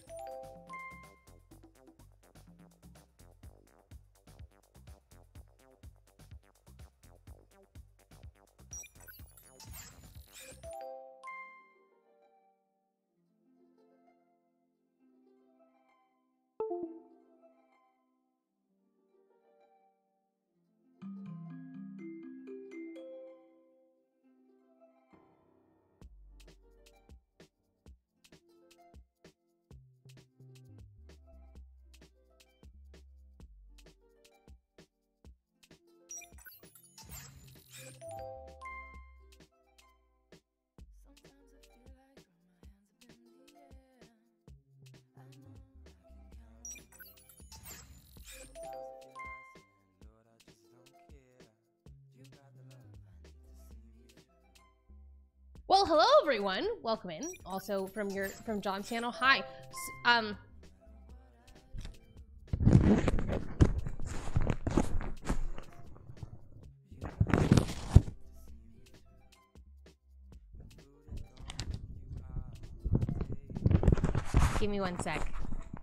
Well, hello everyone. Welcome in. Also from John's channel. Hi. Give me 1 sec.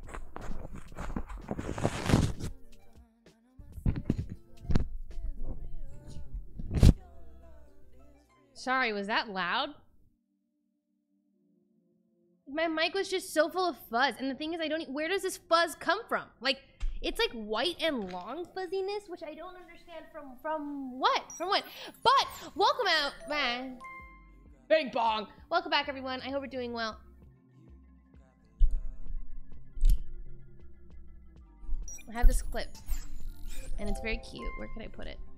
Sorry, was that loud? My mic was just so full of fuzz, and the thing is, where does this fuzz come from? Like, it's like white and long fuzziness, which I don't understand from what? From what? But welcome out, man. Bing bong. Welcome back, everyone. I hope we're doing well. I have this clip, and it's very cute. Where can I put it?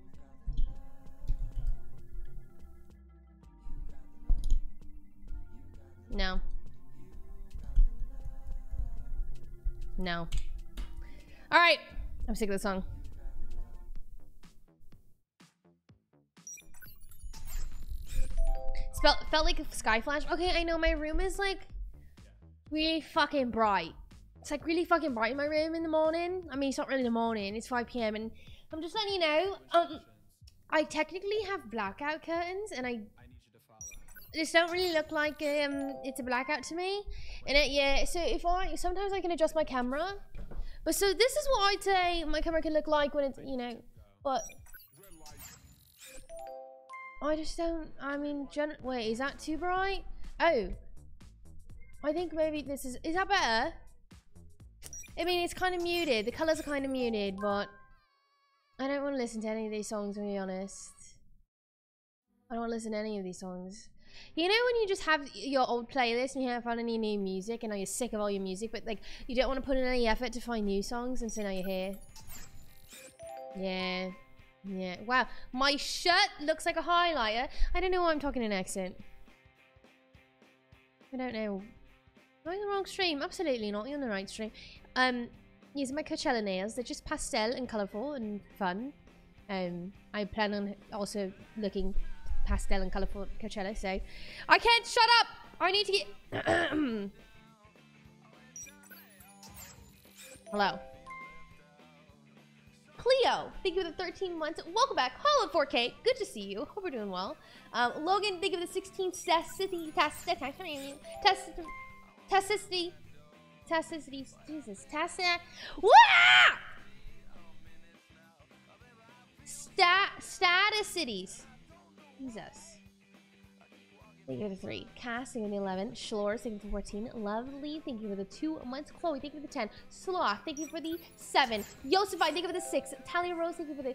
No. No. All right. I'm sick of this song. Felt like a sky flash. Okay, I know my room is like really fucking bright. It's like really fucking bright in my room in the morning. I mean, it's not really the morning. It's 5 p.m. and I'm just letting you know. I technically have blackout curtains, and I just don't really look like it's a blackout to me. And yeah, so sometimes I can adjust my camera, but so this is what I'd say my camera can look like when it's, you know, but I just don't. I mean, wait, is that too bright? Oh, I think maybe this is that better? I mean, it's kind of muted. The colors are kind of muted, but I don't want to listen to any of these songs, to be honest. I don't want to listen to any of these songs. You know when you just have your old playlist and you haven't found any new music, and now you're sick of all your music, but like you don't want to put in any effort to find new songs, and so now you're here. Yeah. Yeah. Wow. My shirt looks like a highlighter. I don't know why I'm talking in accent. I don't know. Am I on the wrong stream? Absolutely not. You're on the right stream. Using my Coachella nails. They're just pastel and colourful and fun. I plan on also looking pastel and colourful at Coachella, so I can't shut up! I need to get Hello. Cleo, thank you for the 13 months. Welcome back. Hello 4K. Good to see you. Hope we're doing well. Logan, thank you for the 16 toxicity. Jesus. Staticities. Jesus. Thank you for the 3. Cass, thank you for the 11. Shlor, thank you for the 14. Lovely, thank you for the 2 months. Chloe, thank you for the 10. Sloth, thank you for the 7. Yosify, thank you for the 6. Talia Rose, thank you for the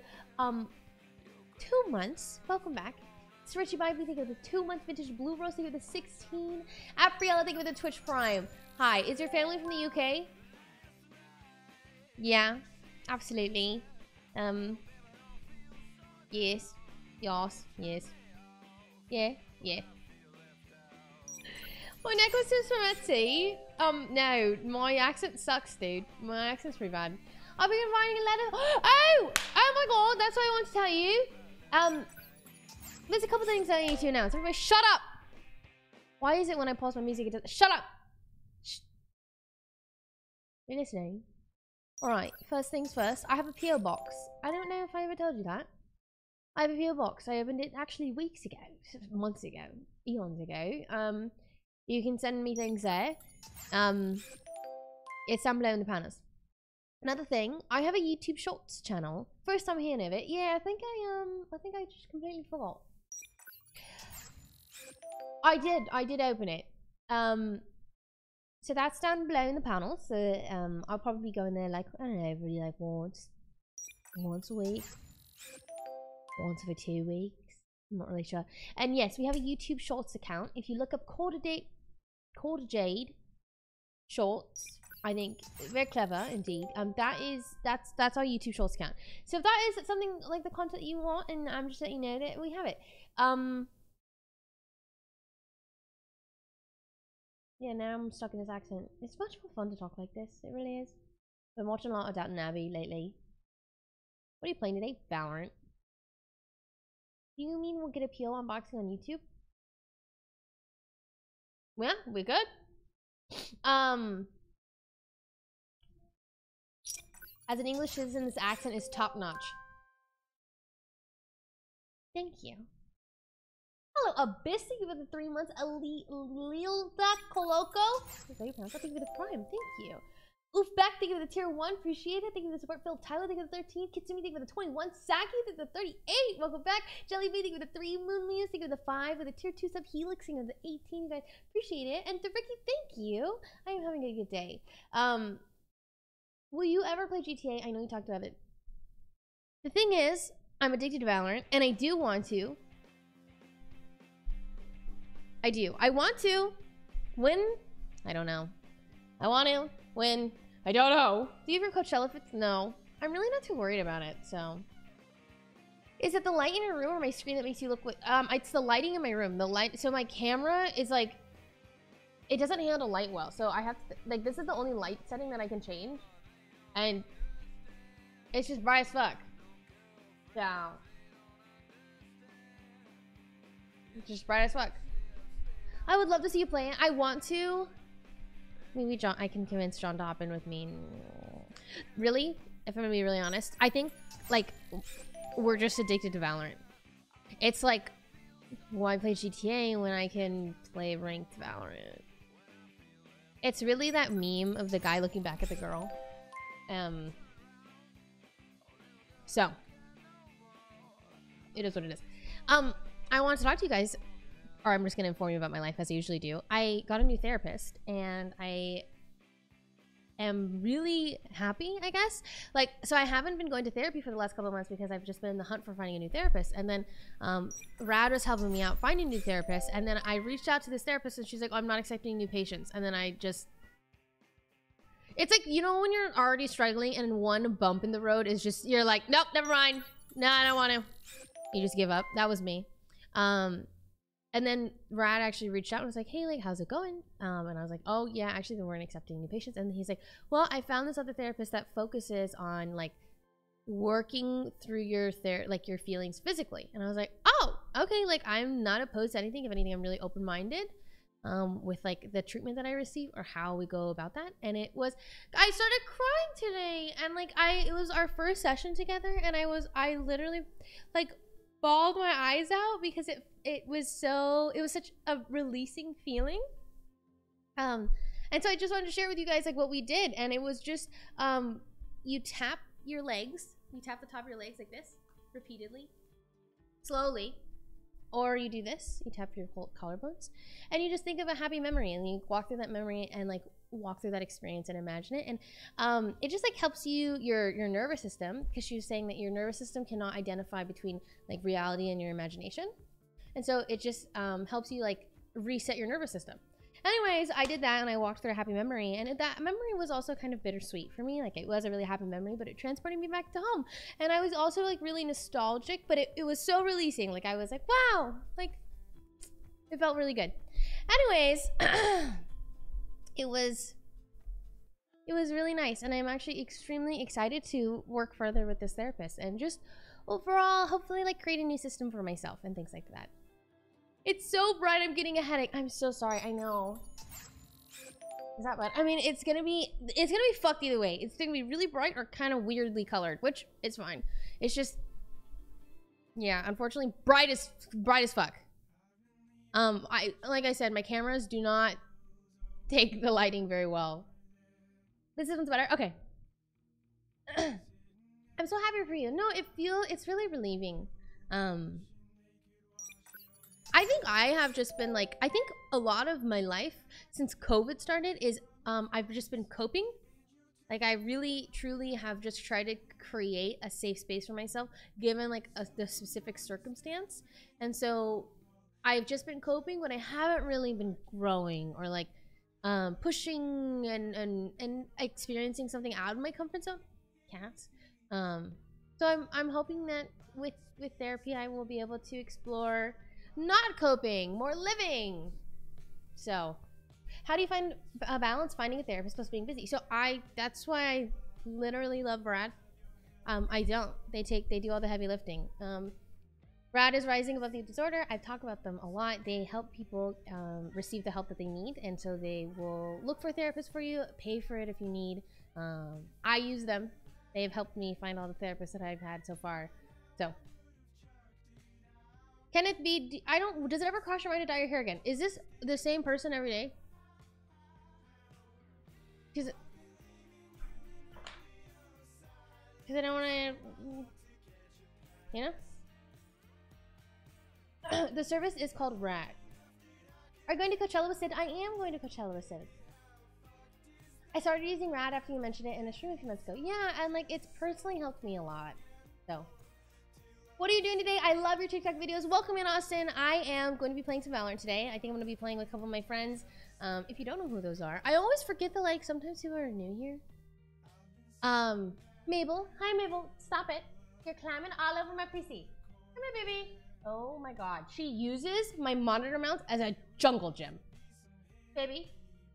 2 months. Welcome back. It's Richie Bible, thank you for the 2 month vintage Blue Rose, thank you for the 16. Apriella, thank you for the Twitch Prime. Hi, is your family from the UK? Yeah, absolutely. Yes. Yes. Yes. Yeah. My necklace is from Etsy. No, my accent sucks, dude. My accent's pretty bad. I've been writing a letter. Oh my god, that's what I want to tell you. There's a couple things I need to announce. Everybody, shut up! Why is it when I pause my music, it does? Shut up! Shh. You're listening? Alright, first things first. I have a PO box. I don't know if I ever told you that. I have a PO box. I opened it actually weeks ago, months ago, eons ago. You can send me things there. It's down below in the panels. Another thing, I have a YouTube Shorts channel. First time hearing of it. Yeah, I think I just completely forgot. I did open it. So that's down below in the panel. So I'll probably go in there like, I don't know, really like once a week, once every 2 weeks. I'm not really sure. And yes, we have a YouTube Shorts account. If you look up Quarter Jade Shorts, I think very clever indeed. That's our YouTube Shorts account. So if that is something like the content you want, and I'm just letting you know that we have it. Yeah, now I'm stuck in this accent. It's much more fun to talk like this. It really is. I've been watching a lot of Downton Abbey lately. What are you playing today? Valorant. Do you mean we'll get a PO unboxing on YouTube? Yeah, we good. As an English citizen, this accent is top notch. Thank you. Hello, Abyss, thank you for the 3 months. Lilda Coloco. Thank you for the Prime. Thank you. Oofbeck, thank you for the tier 1. Appreciate it. Thank you for the support. Phil Tyler, thank you for the 13. Kitsumi, thank you for the 21. Saki, thank you for the 38. Welcome back. Jellybean, thank you for the 3. Moonmuse, thank you for the 5. With the tier 2 sub. Helix, thank you for the 18. You guys appreciate it. And to Ricky, thank you. I am having a good day. Will you ever play GTA? I know you talked about it. The thing is, I'm addicted to Valorant, and I do want to. I want to win. I don't know. I want to win. I don't know. Do you ever Coachella fits? No. I'm really not too worried about it, so. Is it the light in your room or my screen that makes you look like, it's the lighting in my room. The light, so my camera is like, it doesn't handle light well. So I have to, like, this is the only light setting that I can change. And it's just bright as fuck. So. It's just bright as fuck. I would love to see you play it. I want to. Maybe John, I can convince John to hop in with me. Really? If I'm gonna be really honest, I think, like, we're just addicted to Valorant. It's like, why play GTA when I can play ranked Valorant? It's really that meme of the guy looking back at the girl. So. It is what it is. I want to talk to you guys. Or I'm just going to inform you about my life as I usually do. I got a new therapist and I am really happy, I guess. Like, so I haven't been going to therapy for the last couple of months because I've just been in the hunt for finding a new therapist. And then Rad was helping me out finding a new therapist. And then I reached out to this therapist and she's like, oh, I'm not accepting new patients. And then I just, it's like, you know, when you're already struggling and one bump in the road is just, you're like, nope, never mind. No, I don't want to. You just give up. That was me. And then Rad actually reached out and was like, hey, like, how's it going? And I was like, oh, yeah, actually, they weren't accepting new patients. And he's like, well, I found this other therapist that focuses on, like, working through your your feelings physically. And I was like, oh, okay, like, I'm not opposed to anything. If anything, I'm really open-minded with, like, the treatment that I receive or how we go about that. And it was, I started crying today. And, like, it was our first session together. And I literally, like, bawled my eyes out because it was such a releasing feeling. And so I just wanted to share with you guys like what we did, and it was just you tap your legs, you tap the top of your legs like this repeatedly, slowly, or you do this, you tap your collarbones, and you just think of a happy memory, and you walk through that memory and like walk through that experience and imagine it. And it just like helps your nervous system, because she was saying that your nervous system cannot identify between like reality and your imagination, and so it just helps you like reset your nervous system. Anyways, I did that and I walked through a happy memory, and that memory was also kind of bittersweet for me. Like, it was a really happy memory, but it transported me back to home. And I was also like really nostalgic, but it was so releasing. Like, I was like, wow, like it felt really good. Anyways, it was really nice, and I'm actually extremely excited to work further with this therapist and just overall hopefully like create a new system for myself and things like that. It's so bright, I'm getting a headache. I'm so sorry, I know. Is that bad? I mean, it's gonna be fucked either way. It's gonna be really bright or kind of weirdly colored, which is fine. It's just, yeah, unfortunately, bright as fuck. Like I said, my cameras do not take the lighting very well. This one's better. Okay. I'm so happy for you. No, it's really relieving. I think I have just been like, I think a lot of my life since COVID started is I've just been coping. Like I really truly have just tried to create a safe space for myself given like the specific circumstance. And so I've just been coping, but I haven't really been growing or like pushing and experiencing something out of my comfort zone. Cats. So I'm hoping that with therapy I will be able to explore not coping, more living. So how do you find a balance finding a therapist plus being busy? So that's why I literally love Brad. I don't. They do all the heavy lifting. Brad is Rising Above the Disorder. I've talked about them a lot. They help people receive the help that they need, and so they will look for therapists for you, pay for it if you need. I use them. They've helped me find all the therapists that I've had so far. So, can it be? Does it ever cross your mind to dye your hair again? Is this the same person every day? Because I don't want to, you know. The service is called RAG. Are you going to Coachella with Sid? I am going to Coachella with Sid. I started using RAD after you mentioned it in a stream a few months ago. Yeah, and like it's personally helped me a lot. So, what are you doing today? I love your TikTok videos. Welcome in, Austin. I am going to be playing some Valorant today. I think I'm going to be playing with a couple of my friends. If you don't know who those are, I always forget that like sometimes people are new here. Mabel. Hi, Mabel. Stop it. You're climbing all over my PC. Come here, baby. Oh my god. She uses my monitor mount as a jungle gym. Baby.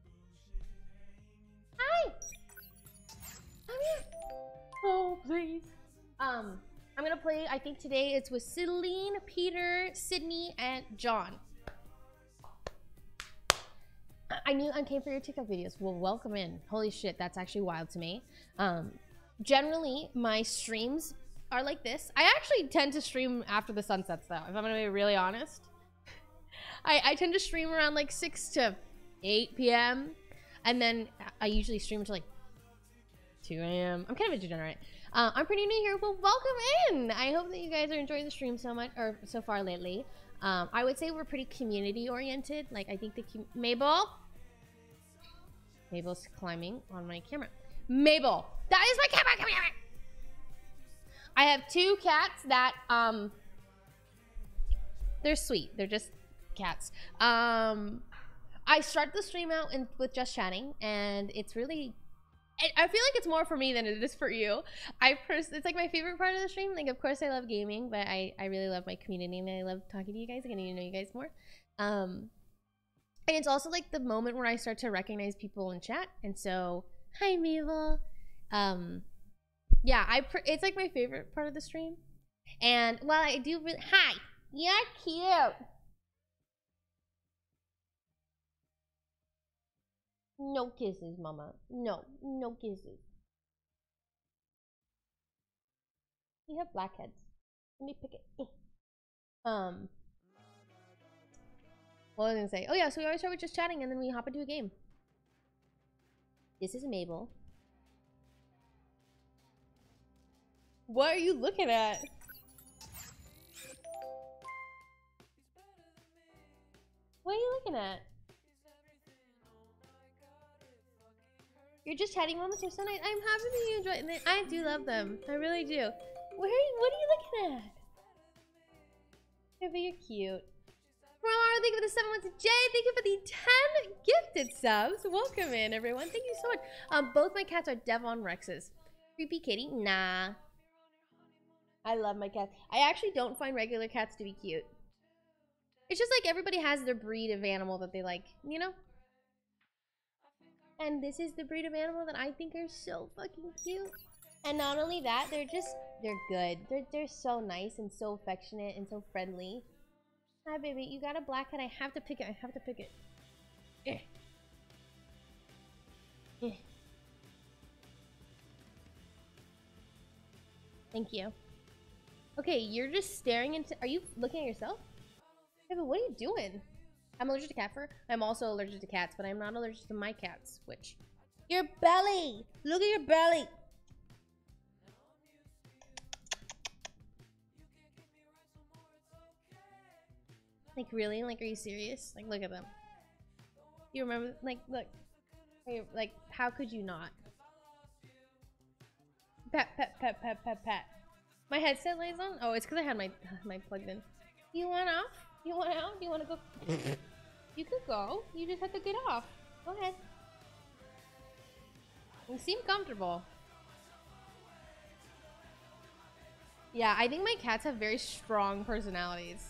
Hi. Come here. Oh, please. I'm gonna play, I think today it's with Celine, Peter, Sydney, and John. I knew I came for your TikTok videos. Well, welcome in. Holy shit, that's actually wild to me. Generally, my streams are like this. I actually tend to stream after the sun sets, though, if I'm gonna be really honest. I tend to stream around like 6 to 8 p.m. And then I usually stream until like 2 a.m. I'm kind of a degenerate. I'm pretty new here. Well, welcome in. I hope that you guys are enjoying the stream so much, or so far lately. I would say we're pretty community oriented. Like I think Mabel's climbing on my camera. Mabel, that is my camera. Come here. I have 2 cats that they're sweet. They're just cats. I start the stream out with just chatting, and it's really, I feel like it's more for me than it is for you. It's like my favorite part of the stream. Like, of course I love gaming, but I really love my community, and I love talking to you guys. I need to know you guys more. And it's also like the moment where I start to recognize people in chat. And so, hi Mabel. Yeah, it's like my favorite part of the stream. And while I do really, hi, you're cute. No kisses, mama. No kisses. You have blackheads. Let me pick it. What was I gonna say? Oh yeah, so we always start with just chatting, and then we hop into a game. This is Mabel. What are you looking at? What are you looking at? You're just chatting moments are so nice. I'm happy that you enjoy them. I do love them. I really do. What are you looking at? But you're cute. Romaro, thank you for the 7 months. Jay, thank you for the 10 gifted subs. Welcome in, everyone. Thank you so much. Both my cats are Devon Rexes. Creepy kitty? Nah. I love my cats. I actually don't find regular cats to be cute. It's just like everybody has their breed of animal that they like, you know? And this is the breed of animal that I think are so fucking cute. And not only that, they're good. They're so nice and so affectionate and so friendly. Hi, baby. You got a black cat. I have to pick it. Eh. Eh. Thank you. Okay, you're just staring into... Are you looking at yourself? Hey, but what are you doing? I'm allergic to cat fur. I'm also allergic to cats, but I'm not allergic to my cats, which Your belly. Look at your belly. Like, really? Like, are you serious? Like, look at them. You remember? Like, look. Like, how could you not? Pet, pet, pet, pet, pet, pet. My headset lays on? Oh, it's because I had my plugged in. You want off? You want out? You want to go? You could go. You just have to get off. Go ahead. You seem comfortable. Yeah, I think my cats have very strong personalities.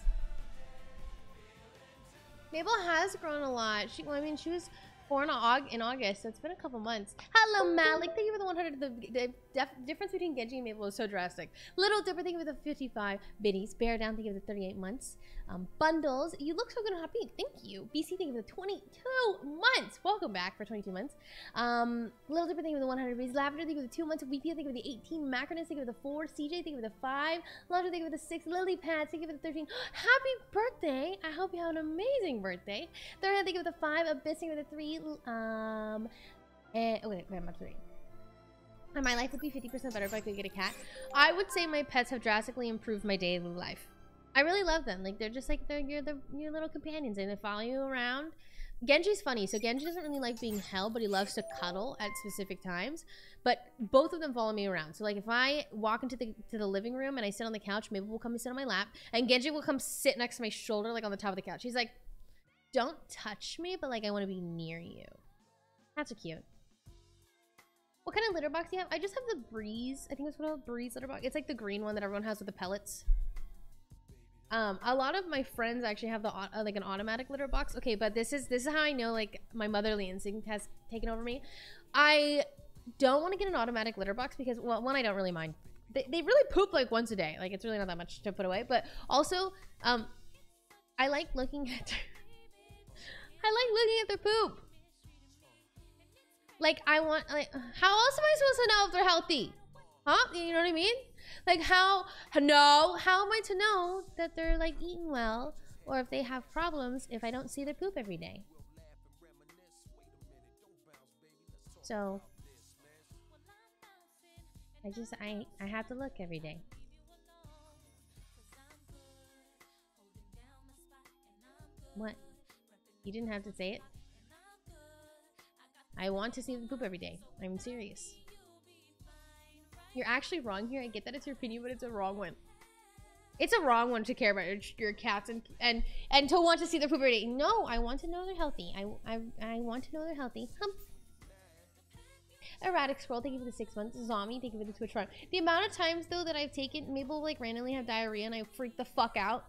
Mabel has grown a lot. Well, I mean, she was born in August, so it's been a couple months. Hello, Malik. Thank you for the 100. The difference between Genji and Mabel is so drastic. Little Dipper, thank you for the 55 biddies. Bear Down, thank you for the 38 months. Bundles, you look so good and happy. Thank you. BC, thank you for the 22 months. Welcome back for 22 months. Little Dipper, thank you for the 100 reads. Lavender, thank you for the 2 months. VP, thank you for the 18. Macronus, thank you for the 4. CJ, thank you for the 5. Lavender, thank you for the 6. Lily Pads, thank you for the 13. Happy birthday. I hope you have an amazing birthday. Third, thank you for the 5. Abyss, thank you for the 3. And wait, I'm up to 3. And my life would be 50% better if I could get a cat. I would say my pets have drastically improved my daily life. I really love them. Like, they're just like your little companions, and they follow you around. Genji's funny. So Genji doesn't really like being held, but he loves to cuddle at specific times. But both of them follow me around. So like, if I walk into the living room and I sit on the couch, Mabel will come and sit on my lap, and Genji will come sit next to my shoulder, like on the top of the couch. He's like, "Don't touch me, but like, I want to be near you." That's so cute. What kind of litter box do you have? I just have the Breeze. I think it's called Breeze litter box. It's like the green one that everyone has with the pellets. A lot of my friends actually have the like an automatic litter box. Okay, but this is how I know like my motherly instinct has taken over me. I don't want to get an automatic litter box because, well, one, I don't really mind. They really poop like once a day. Like, it's really not that much to put away. But also, I like looking at their poop. Like, I want, like, how else am I supposed to know if they're healthy? Huh? You know what I mean? Like, how am I to know that they're, like, eating well, or if they have problems if I don't see their poop every day? So, I have to look every day. What? You didn't have to say it? I want to see the poop every day. I'm serious. You're actually wrong here. I get that it's your opinion, but it's a wrong one. It's a wrong one to care about your cats and to want to see their poop every day. No, I want to know they're healthy. I want to know they're healthy. Erratic Scroll, thank you for the 6 months. Zombie, thank you for the Twitch Prime. The amount of times though that I've taken Mabel like randomly have diarrhea and I freak the fuck out.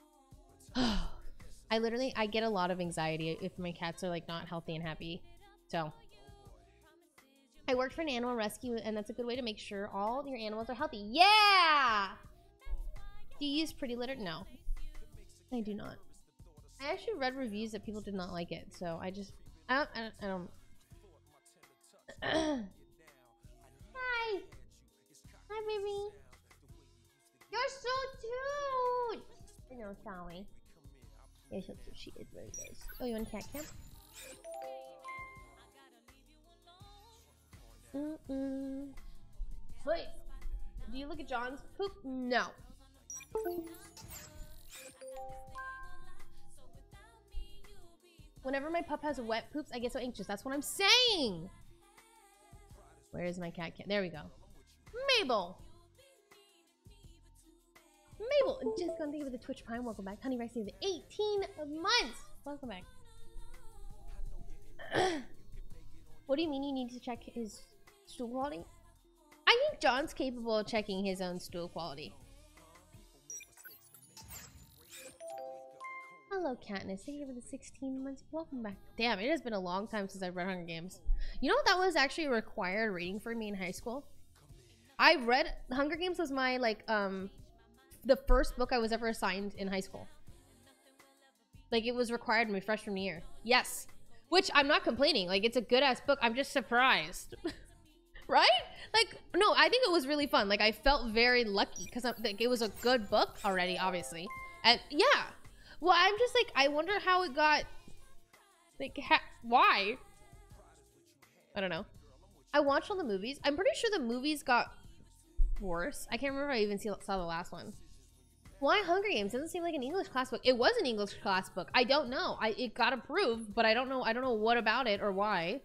I get a lot of anxiety if my cats are like not healthy and happy. So I worked for an animal rescue, and that's a good way to make sure all your animals are healthy. Yeah! Do you use Pretty Litter? No, I do not. I actually read reviews that people did not like it, so I don't. Hi! Hi, baby! You're so cute! I know, sorry. You're so cute. She is very nice. Oh, you want cat camp? Wait, do you look at John's poop? No. Whenever my pup has wet poops, I get so anxious. That's what I'm saying. Where is my cat? There we go. Mabel. Mabel, just gonna think of the Twitch Prime. Welcome back. Honey Rexy, the 18 months. Welcome back. What do you mean you need to check his stool quality? I think John's capable of checking his own stool quality. Hello, Katniss. Thank you for the 16 months. Welcome back. Damn, it has been a long time since I've read Hunger Games. You know what? That was actually a required reading for me in high school. I read Hunger Games was my like the first book I was ever assigned in high school. Like, it was required my freshman year. Yes. Which I'm not complaining. Like, it's a good ass book. I'm just surprised. Right? Like, no, I think it was really fun. Like, I felt very lucky because like, it was a good book already, obviously. And yeah. Well, I'm just like, I wonder how it got, like, why? I don't know. I watched all the movies. I'm pretty sure the movies got worse. I can't remember if I even saw the last one. Why Hunger Games? Doesn't seem like an English class book. It was an English class book. I don't know. It got approved, but I don't know what about it or why.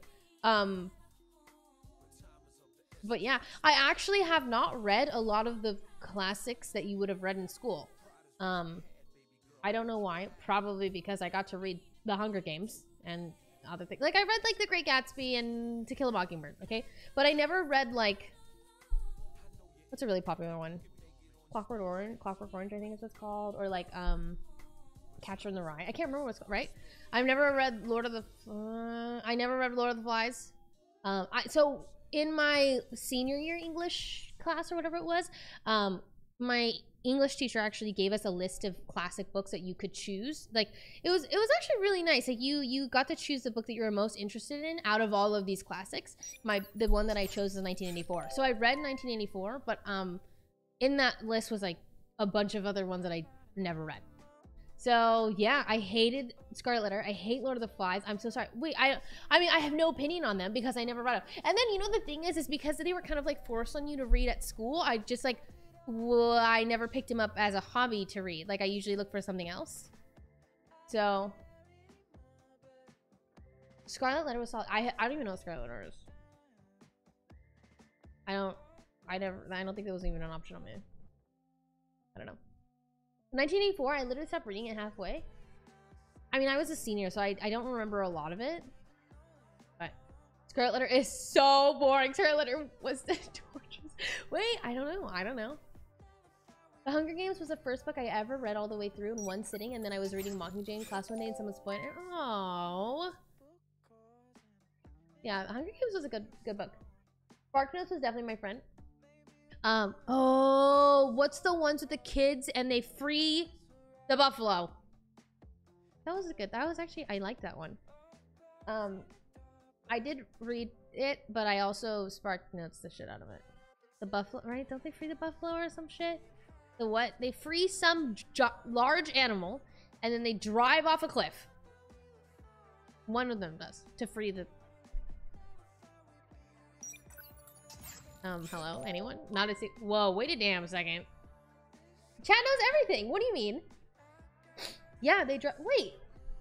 But yeah, I actually have not read a lot of the classics that you would have read in school. I don't know why. Probably because I got to read The Hunger Games and other things. Like, I read, like, The Great Gatsby and To Kill a Mockingbird, okay? But I never read, like... What's a really popular one? Clockwork Orange, I think is what it's called. Or, like, Catcher in the Rye. I can't remember what it's called, right? I've never read Lord of the... I never read Lord of the Flies. So, in my senior year English class or whatever it was, my English teacher actually gave us a list of classic books that you could choose. Like, it was actually really nice. Like, you got to choose the book that you were most interested in out of all of these classics. The one that I chose is 1984. So I read 1984, but in that list was like a bunch of other ones that I never read. So yeah, I hated Scarlet Letter. I hate Lord of the Flies. I'm so sorry. Wait, I mean, I have no opinion on them because I never read them. And then, you know, the thing is because they were kind of like forced on you to read at school. I just like, well, I never picked him up as a hobby to read. Like, I usually look for something else. So Scarlet Letter was solid. I don't even know what Scarlet Letter is. I don't think that was even an option on me. I don't know. 1984, I literally stopped reading it halfway. I mean, I was a senior, so I don't remember a lot of it. But Scarlet Letter is so boring. Scarlet Letter was torturous. Wait, I don't know. The Hunger Games was the first book I ever read all the way through in one sitting, and then I was reading Mockingjay in class one day and someone spoiled it. Oh. Yeah, The Hunger Games was a good book. Sparknotes was definitely my friend. Oh, what's the ones with the kids and they free the buffalo? That was good. That was actually, I liked that one. I did read it, but I also Sparknotes the shit out of it. The buffalo, right? Don't they free the buffalo or some shit? The what? They free some large animal and then they drive off a cliff. One of them does to free the... hello? Anyone? Not a whoa, wait a damn second. Chat knows everything. What do you mean? Yeah, they wait.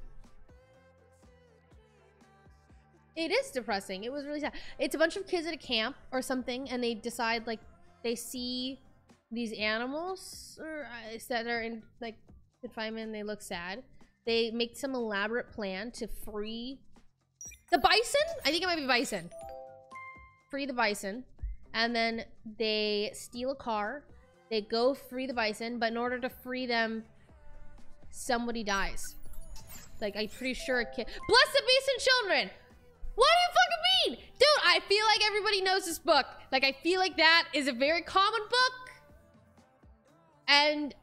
It is depressing. It was really sad. It's a bunch of kids at a camp or something, and they decide, like, they see these animals or that are in, like, confinement and they look sad. They make some elaborate plan to free the bison? I think it might be bison. Free the bison. And then they steal a car. They go free the bison, but in order to free them, somebody dies. Like, I'm pretty sure a kid. Bless the beasts and children! What do you fucking mean? Dude, I feel like everybody knows this book. Like, I feel like that is a very common book. And...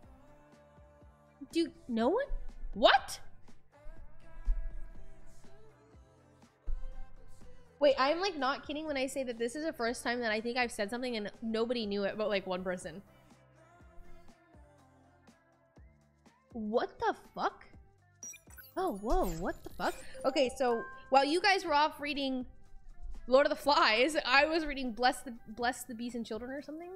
no one? What? Wait, I'm like not kidding when I say that this is the first time that I think I've said something and nobody knew it but like one person. What the fuck? Oh, whoa, what the fuck? Okay, so while you guys were off reading Lord of the Flies, I was reading Bless the Beasts and Children or something.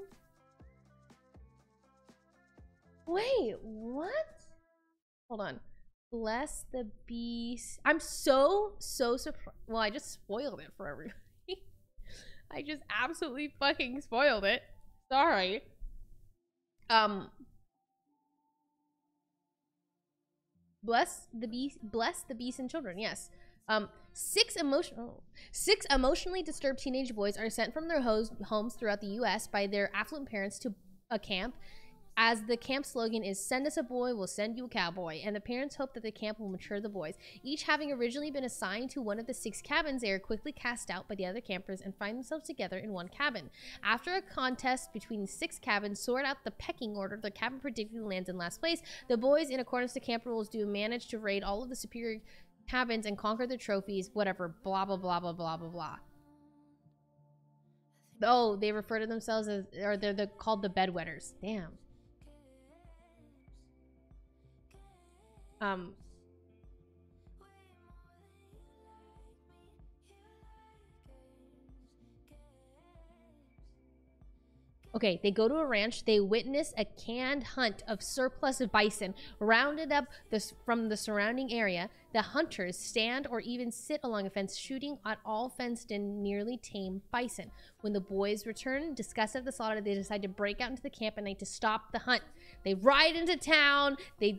Wait, what? Hold on. Bless the Beast. I'm so surprised. Well, I just spoiled it for everybody. I just absolutely fucking spoiled it. Sorry. Bless the Beast and Children. Yes. Six emotionally disturbed teenage boys are sent from their homes throughout the U.S. by their affluent parents to a camp. As the camp slogan is, "Send us a boy, we'll send you a cowboy," and the parents hope that the camp will mature the boys. Each having originally been assigned to one of the 6 cabins, they are quickly cast out by the other campers and find themselves together in one cabin. After a contest between 6 cabins sort out the pecking order, the cabin predictably lands in last place. The boys, in accordance to camp rules, do manage to raid all of the superior cabins and conquer the trophies, whatever, blah, blah, blah, blah, blah, blah, blah. Oh, they refer to themselves as, or they're called the bedwetters. Damn. Okay, they go to a ranch. They witness a canned hunt of surplus bison rounded up from the surrounding area. The hunters stand or even sit along a fence, shooting at all fenced-in, nearly tame bison. When the boys return, disgusted at the slaughter, they decide to break out into the camp at night to stop the hunt. They ride into town.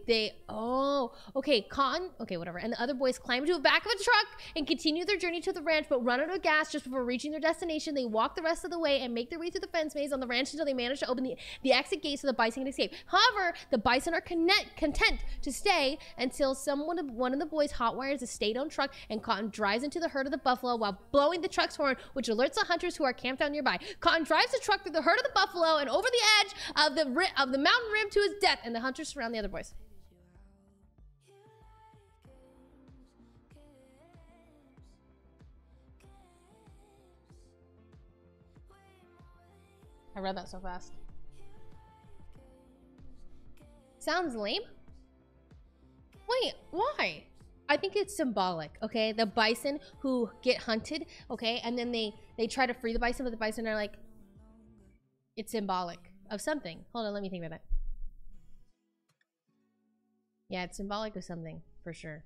Cotton. Okay, whatever. And the other boys climb into the back of a truck and continue their journey to the ranch, but run out of gas just before reaching their destination. They walk the rest of the way and make their way through the fence maze on the ranch until they manage to open the exit gate so the bison can escape. However, the bison are content to stay until one of the boys hotwires a state-owned truck, and Cotton drives into the herd of the buffalo while blowing the truck's horn, which alerts the hunters who are camped out nearby. Cotton drives the truck through the herd of the buffalo and over the edge of the mountain rim to his death, and the hunters surround the other boys. I read that so fast. Sounds lame? Wait, why? I think it's symbolic, okay? The bison who get hunted, okay? And then they try to free the bison, but the bison are like, it's symbolic of something. Hold on, let me think about that. Yeah, it's symbolic of something, for sure.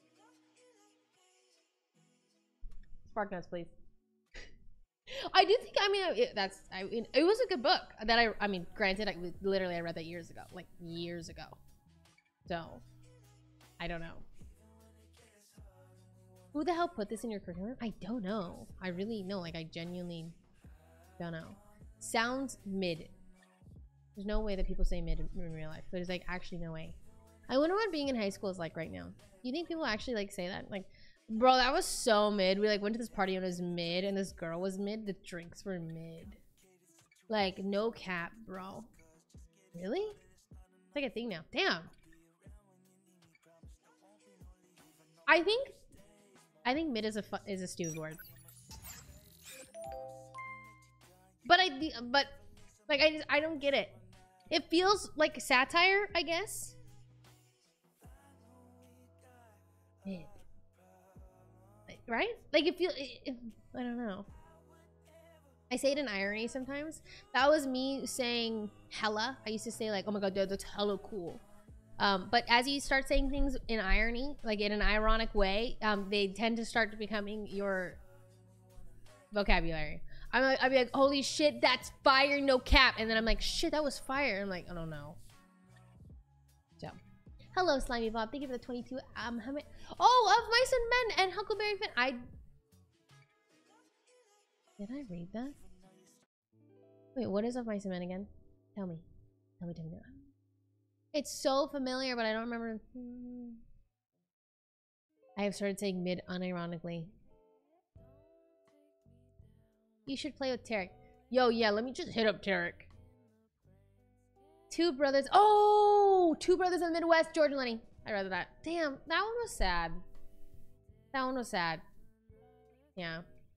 Spark notes, please. I do think, it was a good book that I mean, granted, I read that years ago, like years ago. So, I don't know. Who the hell put this in your curriculum? I don't know. I really know, like I genuinely don't know. Sounds mid. There's no way that people say mid in real life. There's like actually no way. I wonder what being in high school is like right now. You think people actually like say that? Like, bro, that was so mid. We like went to this party and it was mid, and this girl was mid. The drinks were mid. Like, no cap, bro. Really? It's like a thing now. Damn. I think mid is a stupid word. But I don't get it. It feels like satire, I guess. Mid. Right? Like it feels. I don't know. I say it in irony sometimes. That was me saying hella. I used to say like, oh my god, that's hella cool. But as you start saying things in irony, like in an ironic way, they tend to start becoming your vocabulary. I'd be like, holy shit, that's fire, no cap. And then I'm like, shit, that was fire. I'm like, I don't know. So, hello, Slimy Bob. Thank you for the 22. How many? Oh, of Mice and Men and Huckleberry Finn. Did I read that? Wait, what is Of Mice and Men again? Tell me. Tell me. It's so familiar, but I don't remember. I have started saying mid unironically. You should play with Tarek. Yo, yeah, let me just hit up Tarek. Two Brothers. Oh, Two Brothers in the Midwest. George and Lenny. I read that. Damn, that one was sad. That one was sad. Yeah.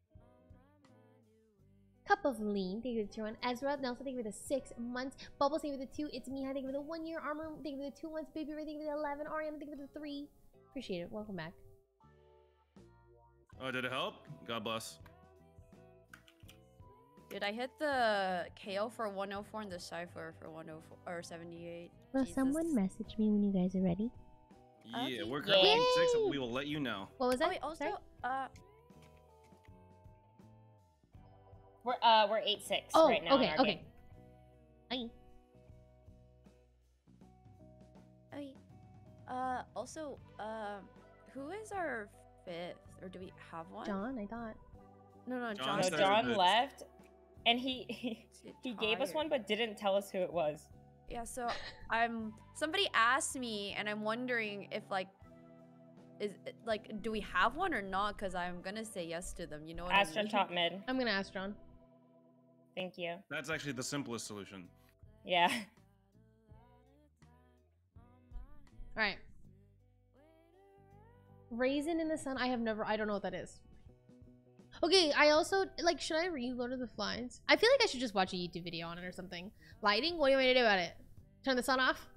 Cup of Lean. Thank you for the 2 1. Ezra Nelson, thank you for the 6 months. Bubbles, thank you for the 2. It's me. Thank you for the 1 year. Armor, thank you for the 2 months. Baby Ray, thank you for the 11. Ariana, thank you for the 3. Appreciate it. Welcome back. Oh, did it help? God bless. Dude, I hit the KO for 104 and the Cypher for 104 or 78. Will Jesus. someone message me when you guys are ready? Yeah, we're currently 6. We will let you know. What was that? Oh, wait, also, we're 8-6 right now. Okay, okay. Hi. Also, who is our 5th? Or do we have one? John, I thought. No, John No, said John that- left, and he gave us one, but didn't tell us who it was. Yeah, so somebody asked me, and I'm wondering if do we have one or not? Because I'm gonna say yes to them. You know what Astra I mean? top mid. I'm gonna ask John. Thank you. That's actually the simplest solution. Yeah. All right. Raisin in the Sun. I don't know what that is. Okay, I also, like, should I read Lord of the Flies? I feel like I should just watch a YouTube video on it or something. Lighting? What do you want me to do about it? Turn the sun off?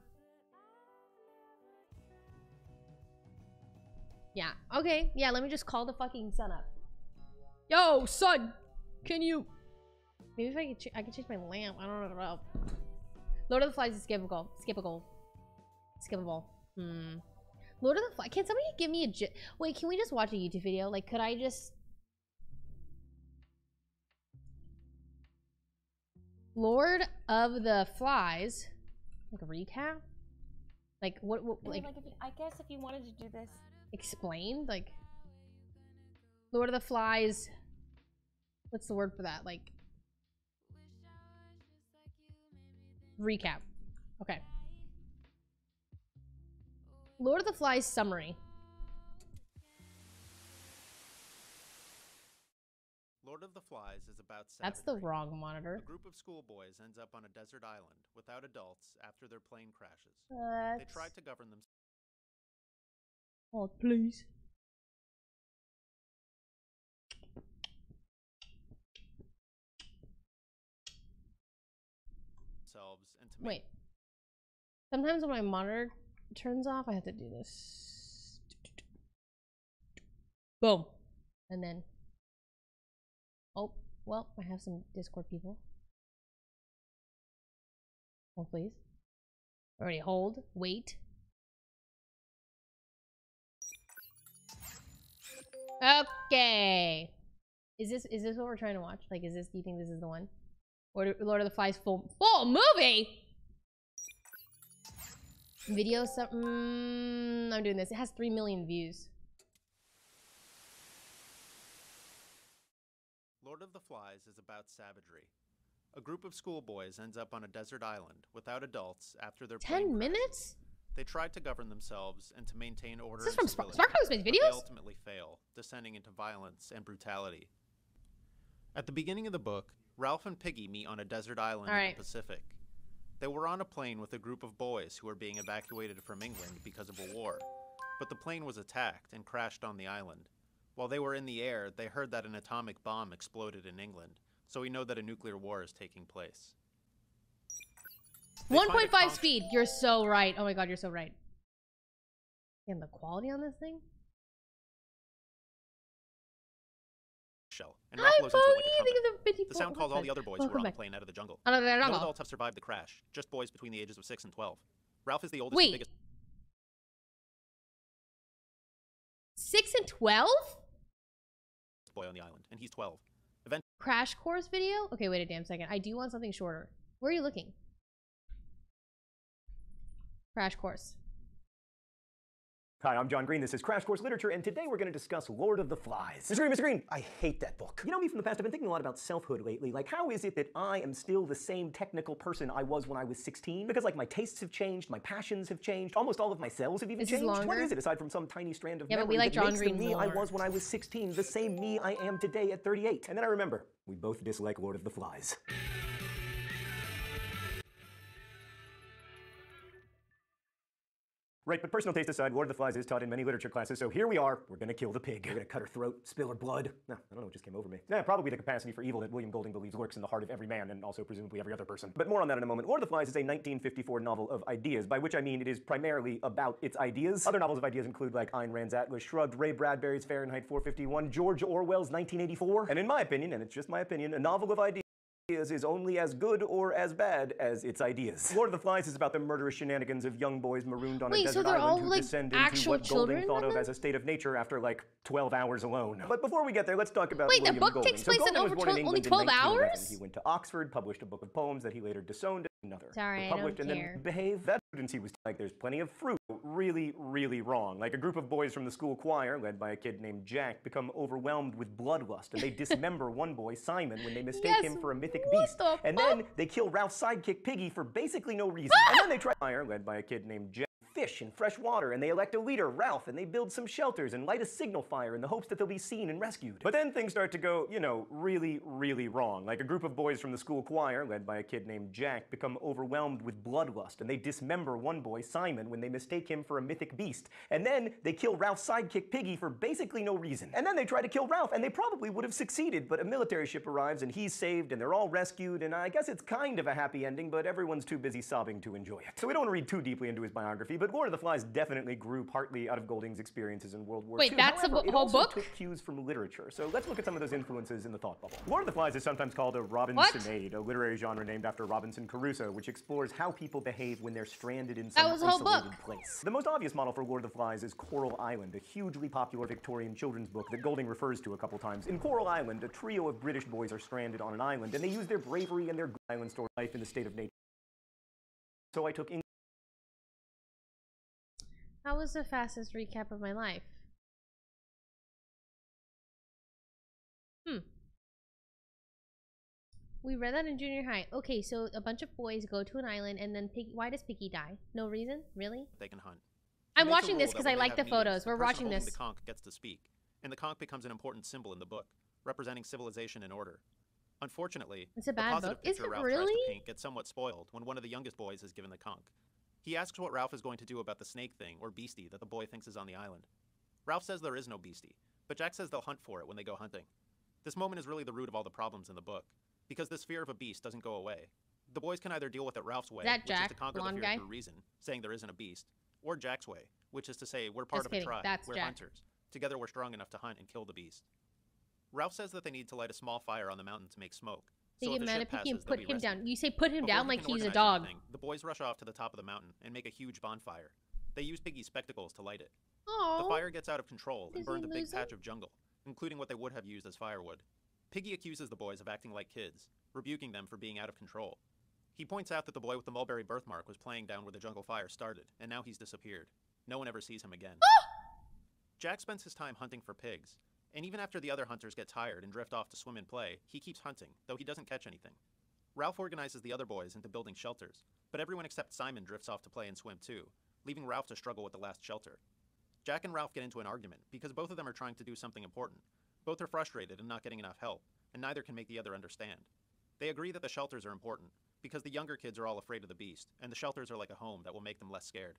Yeah, okay. Yeah, let me just call the fucking sun up. Yo, sun! Can you Maybe if I can change my lamp. I don't know. Lord of the Flies is skippable. Skippable. Lord of the Flies. Can somebody give me a wait? Can we just watch a YouTube video? Like, could I just? Lord of the Flies. Like a recap. Like what? Like I guess if you wanted to do this, explained. Like Lord of the Flies. What's the word for that? Like recap. Okay. Lord of the Flies summary. Lord of the Flies is about That's the wrong monitor. A group of schoolboys ends up on a desert island without adults after their plane crashes. They tried to govern themselves. Oh, please. And to wait. Sometimes when my monitor turns off, I have to do this. Boom. And then. Oh, well, I have some Discord people. Hold, please. Already hold. Wait. Okay. Is this what we're trying to watch? Like, do you think this is the one? Or Lord of the Flies full movie? Video I'm doing this. It has 3 million views. Lord of the Flies is about savagery. A group of schoolboys ends up on a desert island without adults after their 10 minutes? They tried to govern themselves and to maintain order. Is this from Sparkle's videos? They ultimately fail, descending into violence and brutality. At the beginning of the book, Ralph and Piggy meet on a desert island in the Pacific. They were on a plane with a group of boys who were being evacuated from England because of a war. But the plane was attacked and crashed on the island. While they were in the air, they heard that an atomic bomb exploded in England, so we know that a nuclear war is taking place. 1.5 speed. You're so right. Oh my god, you're so right. And the quality on this thing? And Ralph blows into it like a trumpet. The sound calls all the other boys who were on the plane out of the jungle. No adults have survived the crash, just boys between the ages of 6 and 12. Ralph is the oldest and biggest 6 and 12? boy on the island, and he's 12. Crash course video? Okay, wait a damn second. I do want something shorter. Where are you looking? Crash course. Hi, I'm John Green. This is Crash Course Literature, and today we're going to discuss Lord of the Flies. Mr. Green, I hate that book. You know me from the past, I've been thinking a lot about selfhood lately. Like, how is it that I am still the same technical person I was when I was 16? Because, like, my tastes have changed, my passions have changed, almost all of my cells have even changed. What is it, aside from some tiny strand of memory but we like that John makes Green the me more. I was when I was 16 the same me I am today at 38? And then I remember, we both dislike Lord of the Flies. Right, but personal taste aside, Lord of the Flies is taught in many literature classes, so here we are. We're gonna kill the pig. We're gonna cut her throat, spill her blood. No, I don't know what just came over me. Yeah, probably the capacity for evil that William Golding believes lurks in the heart of every man, and also presumably every other person. But more on that in a moment. Lord of the Flies is a 1954 novel of ideas, by which I mean it is primarily about its ideas. Other novels of ideas include, like, Ayn Rand's Atlas Shrugged, Ray Bradbury's Fahrenheit 451, George Orwell's 1984. And in my opinion, and it's just my opinion, a novel of ideas is only as good or as bad as its ideas. Lord of the Flies is about the murderous shenanigans of young boys marooned on a desert island who descend into what Golding thought of as a state of nature after like 12 hours alone. But before we get there, let's talk about William the book Golding. takes place in only 12 hours? He went to Oxford, published a book of poems that he later disowned. Another Sorry, published I don't and care. then behave. That he was like, there's plenty of fruit. Really, really wrong. Like a group of boys from the school choir, led by a kid named Jack, become overwhelmed with bloodlust, and they dismember one boy, Simon, when they mistake him for a mythic beast. And then they kill Ralph's sidekick Piggy for basically no reason. And then they try fire, led by a kid named Jack. Fish and fresh water, and they elect a leader, Ralph, and they build some shelters and light a signal fire in the hopes that they'll be seen and rescued. But then things start to go, you know, really, really wrong. Like a group of boys from the school choir, led by a kid named Jack, become overwhelmed with bloodlust, and they dismember one boy, Simon, when they mistake him for a mythic beast. And then they kill Ralph's sidekick Piggy for basically no reason. And then they try to kill Ralph, and they probably would have succeeded, but a military ship arrives, and he's saved, and they're all rescued, and I guess it's kind of a happy ending, but everyone's too busy sobbing to enjoy it. So we don't want to read too deeply into his biography, but But Lord of the Flies definitely grew partly out of Golding's experiences in World War Wait, II. that's However, a it whole also book? took cues from literature. So let's look at some of those influences in the thought bubble. Lord of the Flies is sometimes called a Robinsonade, a literary genre named after Robinson Crusoe, which explores how people behave when they're stranded in some isolated place. The most obvious model for Lord of the Flies is Coral Island, a hugely popular Victorian children's book that Golding refers to a couple times. In Coral Island, a trio of British boys are stranded on an island, and they use their bravery and their island story life in the state of nature. So I took That was the fastest recap of my life. We read that in junior high. Okay, so a bunch of boys go to an island and then Piggy. Why does Piggy die? No reason? Really? They can hunt. I'm watching this because I like the photos. We're watching this. The conch gets to speak, and the conch becomes an important symbol in the book, representing civilization and order. Unfortunately, it's a the bad positive book. Is picture it Ralph really? tries to paint gets somewhat spoiled when one of the youngest boys is given the conch. He asks what Ralph is going to do about the snake thing, or beastie, that the boy thinks is on the island. Ralph says there is no beastie, but Jack says they'll hunt for it when they go hunting. This moment is really the root of all the problems in the book, because this fear of a beast doesn't go away. The boys can either deal with it Ralph's way, which is to conquer the fear through reason, saying there isn't a beast, or Jack's way, which is to say we're part of a tribe, we're hunters. Together we're strong enough to hunt and kill the beast. Ralph says that they need to light a small fire on the mountain to make smoke. So if the ship passes, and put him down. You say put him down like he's a dog. The boys rush off to the top of the mountain and make a huge bonfire. They use Piggy's spectacles to light it. Aww. The fire gets out of control and burns a big patch of jungle, including what they would have used as firewood. Piggy accuses the boys of acting like kids, rebuking them for being out of control. He points out that the boy with the mulberry birthmark was playing down where the jungle fire started, and now he's disappeared. No one ever sees him again. Jack spends his time hunting for pigs, and even after the other hunters get tired and drift off to swim and play, he keeps hunting, though he doesn't catch anything. Ralph organizes the other boys into building shelters, but everyone except Simon drifts off to play and swim too, leaving Ralph to struggle with the last shelter. Jack and Ralph get into an argument because both of them are trying to do something important. Both are frustrated and not getting enough help, and neither can make the other understand. They agree that the shelters are important, because the younger kids are all afraid of the beast, and the shelters are like a home that will make them less scared.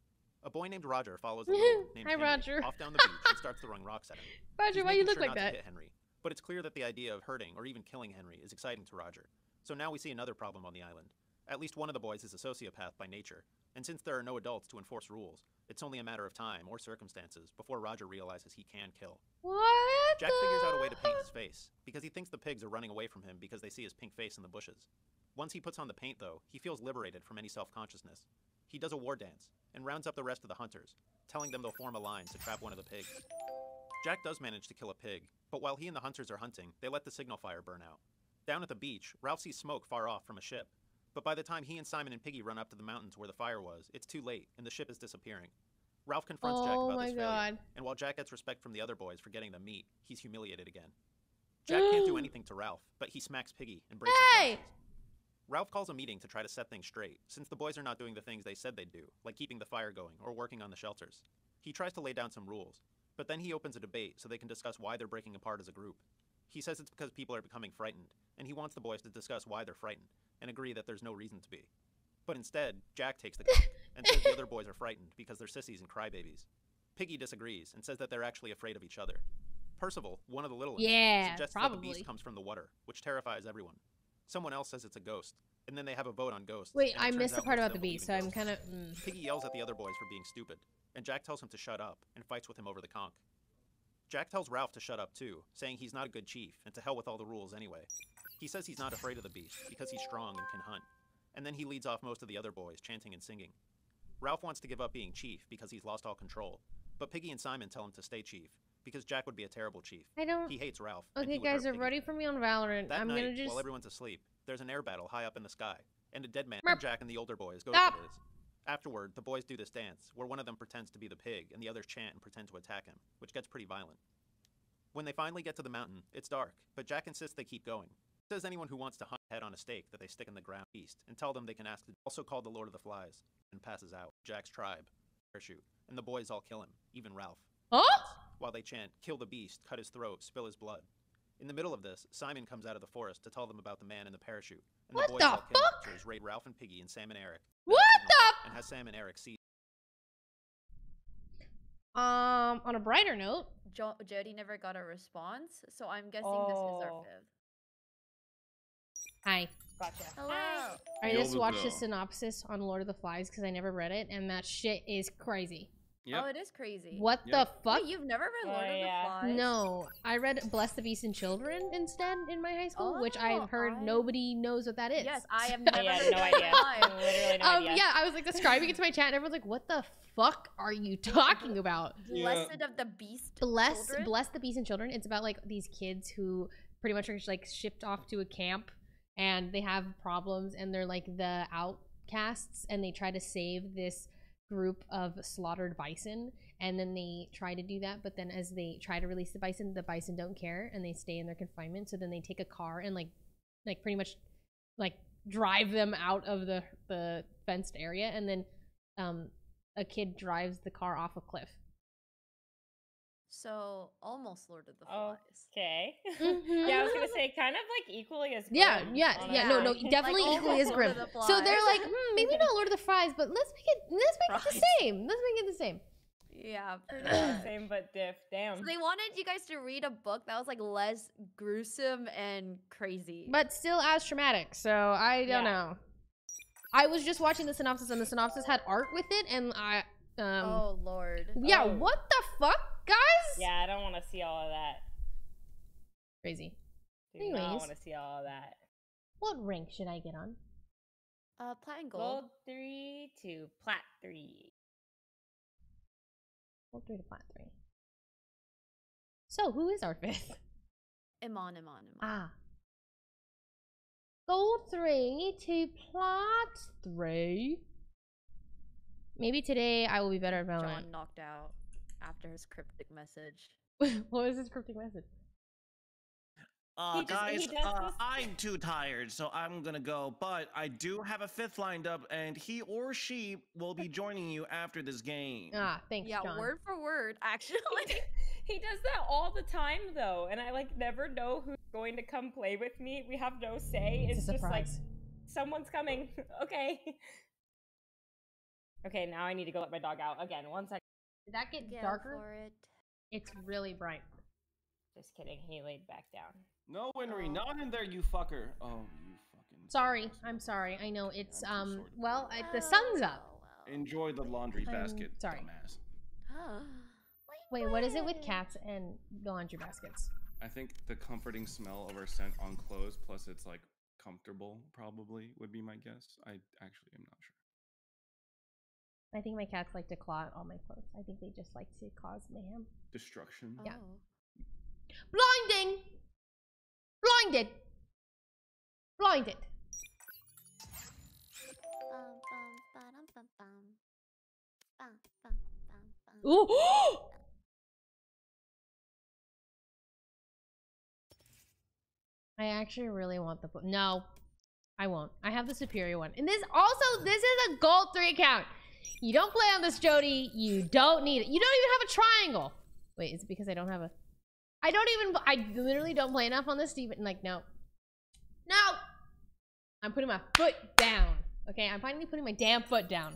A boy named Roger follows a little named Henry off down the beach and starts throwing rocks at him. Roger, why you look like that? Hit Henry, but it's clear that the idea of hurting or even killing Henry is exciting to Roger. So now we see another problem on the island. At least one of the boys is a sociopath by nature, and since there are no adults to enforce rules, it's only a matter of time or circumstances before Roger realizes he can kill. What? Jack figures out a way to paint his face, because he thinks the pigs are running away from him because they see his pink face in the bushes. Once he puts on the paint, though, he feels liberated from any self-consciousness. He does a war dance, and rounds up the rest of the hunters, telling them they'll form a line to trap one of the pigs. Jack does manage to kill a pig, but while he and the hunters are hunting, they let the signal fire burn out. Down at the beach, Ralph sees smoke far off from a ship, but by the time he and Simon and Piggy run up to the mountains where the fire was, it's too late, and the ship is disappearing. Ralph confronts Jack about this failure, and while Jack gets respect from the other boys for getting them meat, he's humiliated again. Jack can't do anything to Ralph, but he smacks Piggy and breaks his glasses. Ralph calls a meeting to try to set things straight, since the boys are not doing the things they said they'd do, like keeping the fire going or working on the shelters. He tries to lay down some rules, but then he opens a debate so they can discuss why they're breaking apart as a group. He says it's because people are becoming frightened, and he wants the boys to discuss why they're frightened, and agree that there's no reason to be. But instead, Jack takes the conch, and says the other boys are frightened because they're sissies and crybabies. Piggy disagrees, and says that they're actually afraid of each other. Percival, one of the little ones, suggests that the beast comes from the water, which terrifies everyone. Someone else says it's a ghost, and then they have a vote on ghosts. Wait, I missed the part about the beast, so I'm kind of... Piggy yells at the other boys for being stupid, and Jack tells him to shut up, and fights with him over the conch. Jack tells Ralph to shut up too, saying he's not a good chief, and to hell with all the rules anyway. He says he's not afraid of the beast, because he's strong and can hunt, and then he leads off most of the other boys, chanting and singing. Ralph wants to give up being chief, because he's lost all control, but Piggy and Simon tell him to stay chief, because Jack would be a terrible chief. He hates Ralph. Okay, guys, are ready for me on Valorant. That I'm night, gonna just... while everyone's asleep, there's an air battle high up in the sky, and a dead man from Jack and the older boys go to this. Afterward, the boys do this dance, where one of them pretends to be the pig, and the others chant and pretend to attack him, which gets pretty violent. When they finally get to the mountain, it's dark, but Jack insists they keep going. He says anyone who wants to hunt head on a stake that they stick in the ground east, and tell them they can ask, also called the Lord of the Flies, and passes out. Jack's tribe, parachute, and the boys all kill him, even Ralph. While they chant, kill the beast, cut his throat, spill his blood. In the middle of this, Simon comes out of the forest to tell them about the man in the parachute, and the boys all kill him, raid Ralph and Piggy and Sam and Eric. And has Sam and Eric see. On a brighter note, Jody never got a response, so I'm guessing this is our fifth. Hi. Gotcha. Hello. I just watched the Yobuko. synopsis on Lord of the Flies because I never read it, and that shit is crazy. Yep. Oh, it is crazy. What Yep. the fuck? Wait, you've never read Lord Oh, of yeah. the Flies? No, I read Bless the Beast and Children instead in my high school, which I've heard nobody knows what that is. Yes, I have So- never Yeah, read no that in idea. my life. Literally no idea. Yeah, I was like describing it to my chat, and everyone's like, "What the fuck are you talking about?" Blessed of the Beast Bless Children? the Beast and Children. It's about like these kids who pretty much are like shipped off to a camp, and they have problems, and they're like the outcasts, and they try to save this group of slaughtered bison, and then they try to do that, but then as they try to release the bison don't care, and they stay in their confinement. So then they take a car and like pretty much like drive them out of the fenced area, and then a kid drives the car off a cliff. So, almost Lord of the Oh. Flies. Okay. Mhm. Yeah, I was gonna say kind of like equally as Yeah, grim, yeah, no, honestly. definitely Like equally as almost grim. Lord of the So they're Flies. like, maybe not Lord of the Flies, but let's make it the Fries. same. Let's make it the same. Yeah, pretty much. Same but diff. Damn. So they wanted you guys to read a book that was like less gruesome and crazy. But still as traumatic. So I don't know. I was just watching the synopsis, and the synopsis had art with it, and I oh lord. yeah, Oh. what the fuck, guys? Yeah, I don't want to see all of that. Crazy. Do not Anyways. want to see all of that. What rank should I get on? Plat and gold. Gold 3 to plat 3. Gold 3 to plat 3. So who is our fifth? Iman. Ah. Gold 3 to plat 3. Maybe today I will be better at Valorant. John knocked out after his cryptic message. What was his cryptic message? He Guys, does this- I'm too tired, so I'm gonna go. But I do have a fifth lined up, and he or she will be joining you after this game. Ah, thanks, Yeah, John. word for word, actually. He does that all the time though, and I like never know who's going to come play with me. We have no say. It's It's a just like surprise. someone's coming. Okay. Okay, now I need to go let my dog out again. 1 second. Did that get Go darker? for it. It's really bright. Just kidding. He laid back down. No, Winry, not in there, you fucker. Oh, you fucking. Sorry, I'm sorry. I know it's I'm too short. well, the sun's up. Enjoy the laundry I'm basket, sorry. dumbass. Wait, what is it with cats and laundry baskets? I think the comforting smell of our scent on clothes, plus it's like comfortable, probably would be my guess. I actually am not sure. I think my cats like to claw at all my clothes. I think they just like to cause mayhem. Destruction. Yeah. Oh. Blinding! Blinded! Blinded. Ooh! I actually really want the no, I won't. I have the superior one. And this is a gold 3 account. You don't play on this, Jody. You don't need it. You don't even have a triangle. Wait, is it because I don't have a I literally don't play enough on this, Steven. Like, no. No! I'm putting my foot down. Okay, I'm finally putting my damn foot down.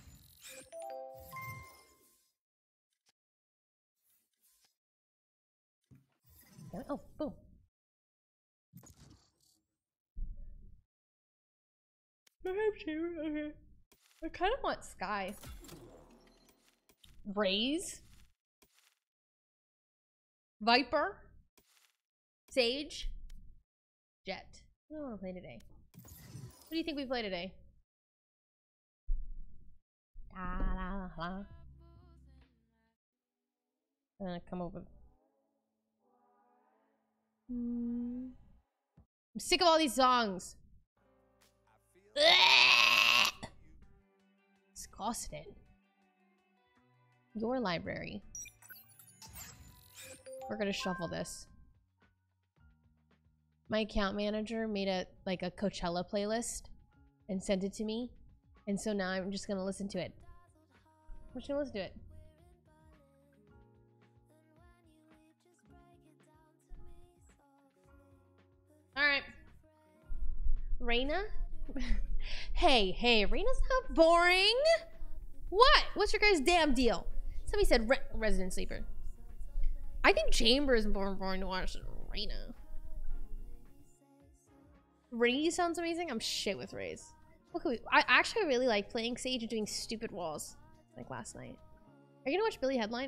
Oh, boom. Okay. I kind of want Sky. Raze. Viper. Sage. Jet. What do I want to play today? What do you think we play today? I'm gonna come over. I'm sick of all these songs. Disgusting. Your library. We're gonna shuffle this. My account manager made a Coachella playlist and sent it to me, and so now I'm just gonna listen to it. I'm just gonna listen to it. All right, Reina. Hey, Reina's not boring. What? What's your guys' damn deal? Somebody said Resident Sleeper. I think Chamber is more boring to watch than Reina. Raze sounds amazing. I'm shit with Raze. What could we? I actually really like playing Sage and doing stupid walls like last night. Are you gonna watch Billy Headline?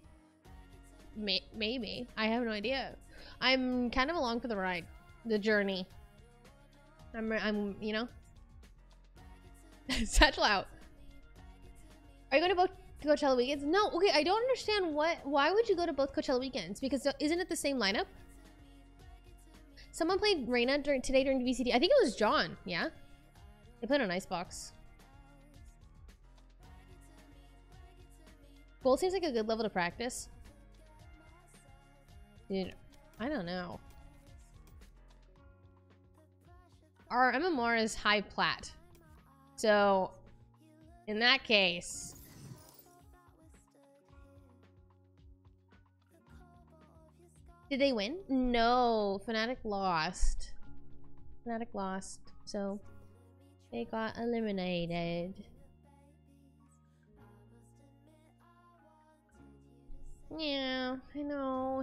Maybe. I have no idea. I'm kind of along for the ride, the journey. I'm you know. Satchel out. Are you going to both Coachella weekends? No. Okay, I don't understand why would you go to both Coachella weekends? Because isn't it the same lineup? Someone played Reina today during VCT. I think it was John. Yeah. They played on Icebox. Gold seems like a good level to practice. Dude, I don't know. Our MMR is high plat. So, in that case... Did they win? No, Fnatic lost. Fnatic lost, so they got eliminated. Yeah, I know.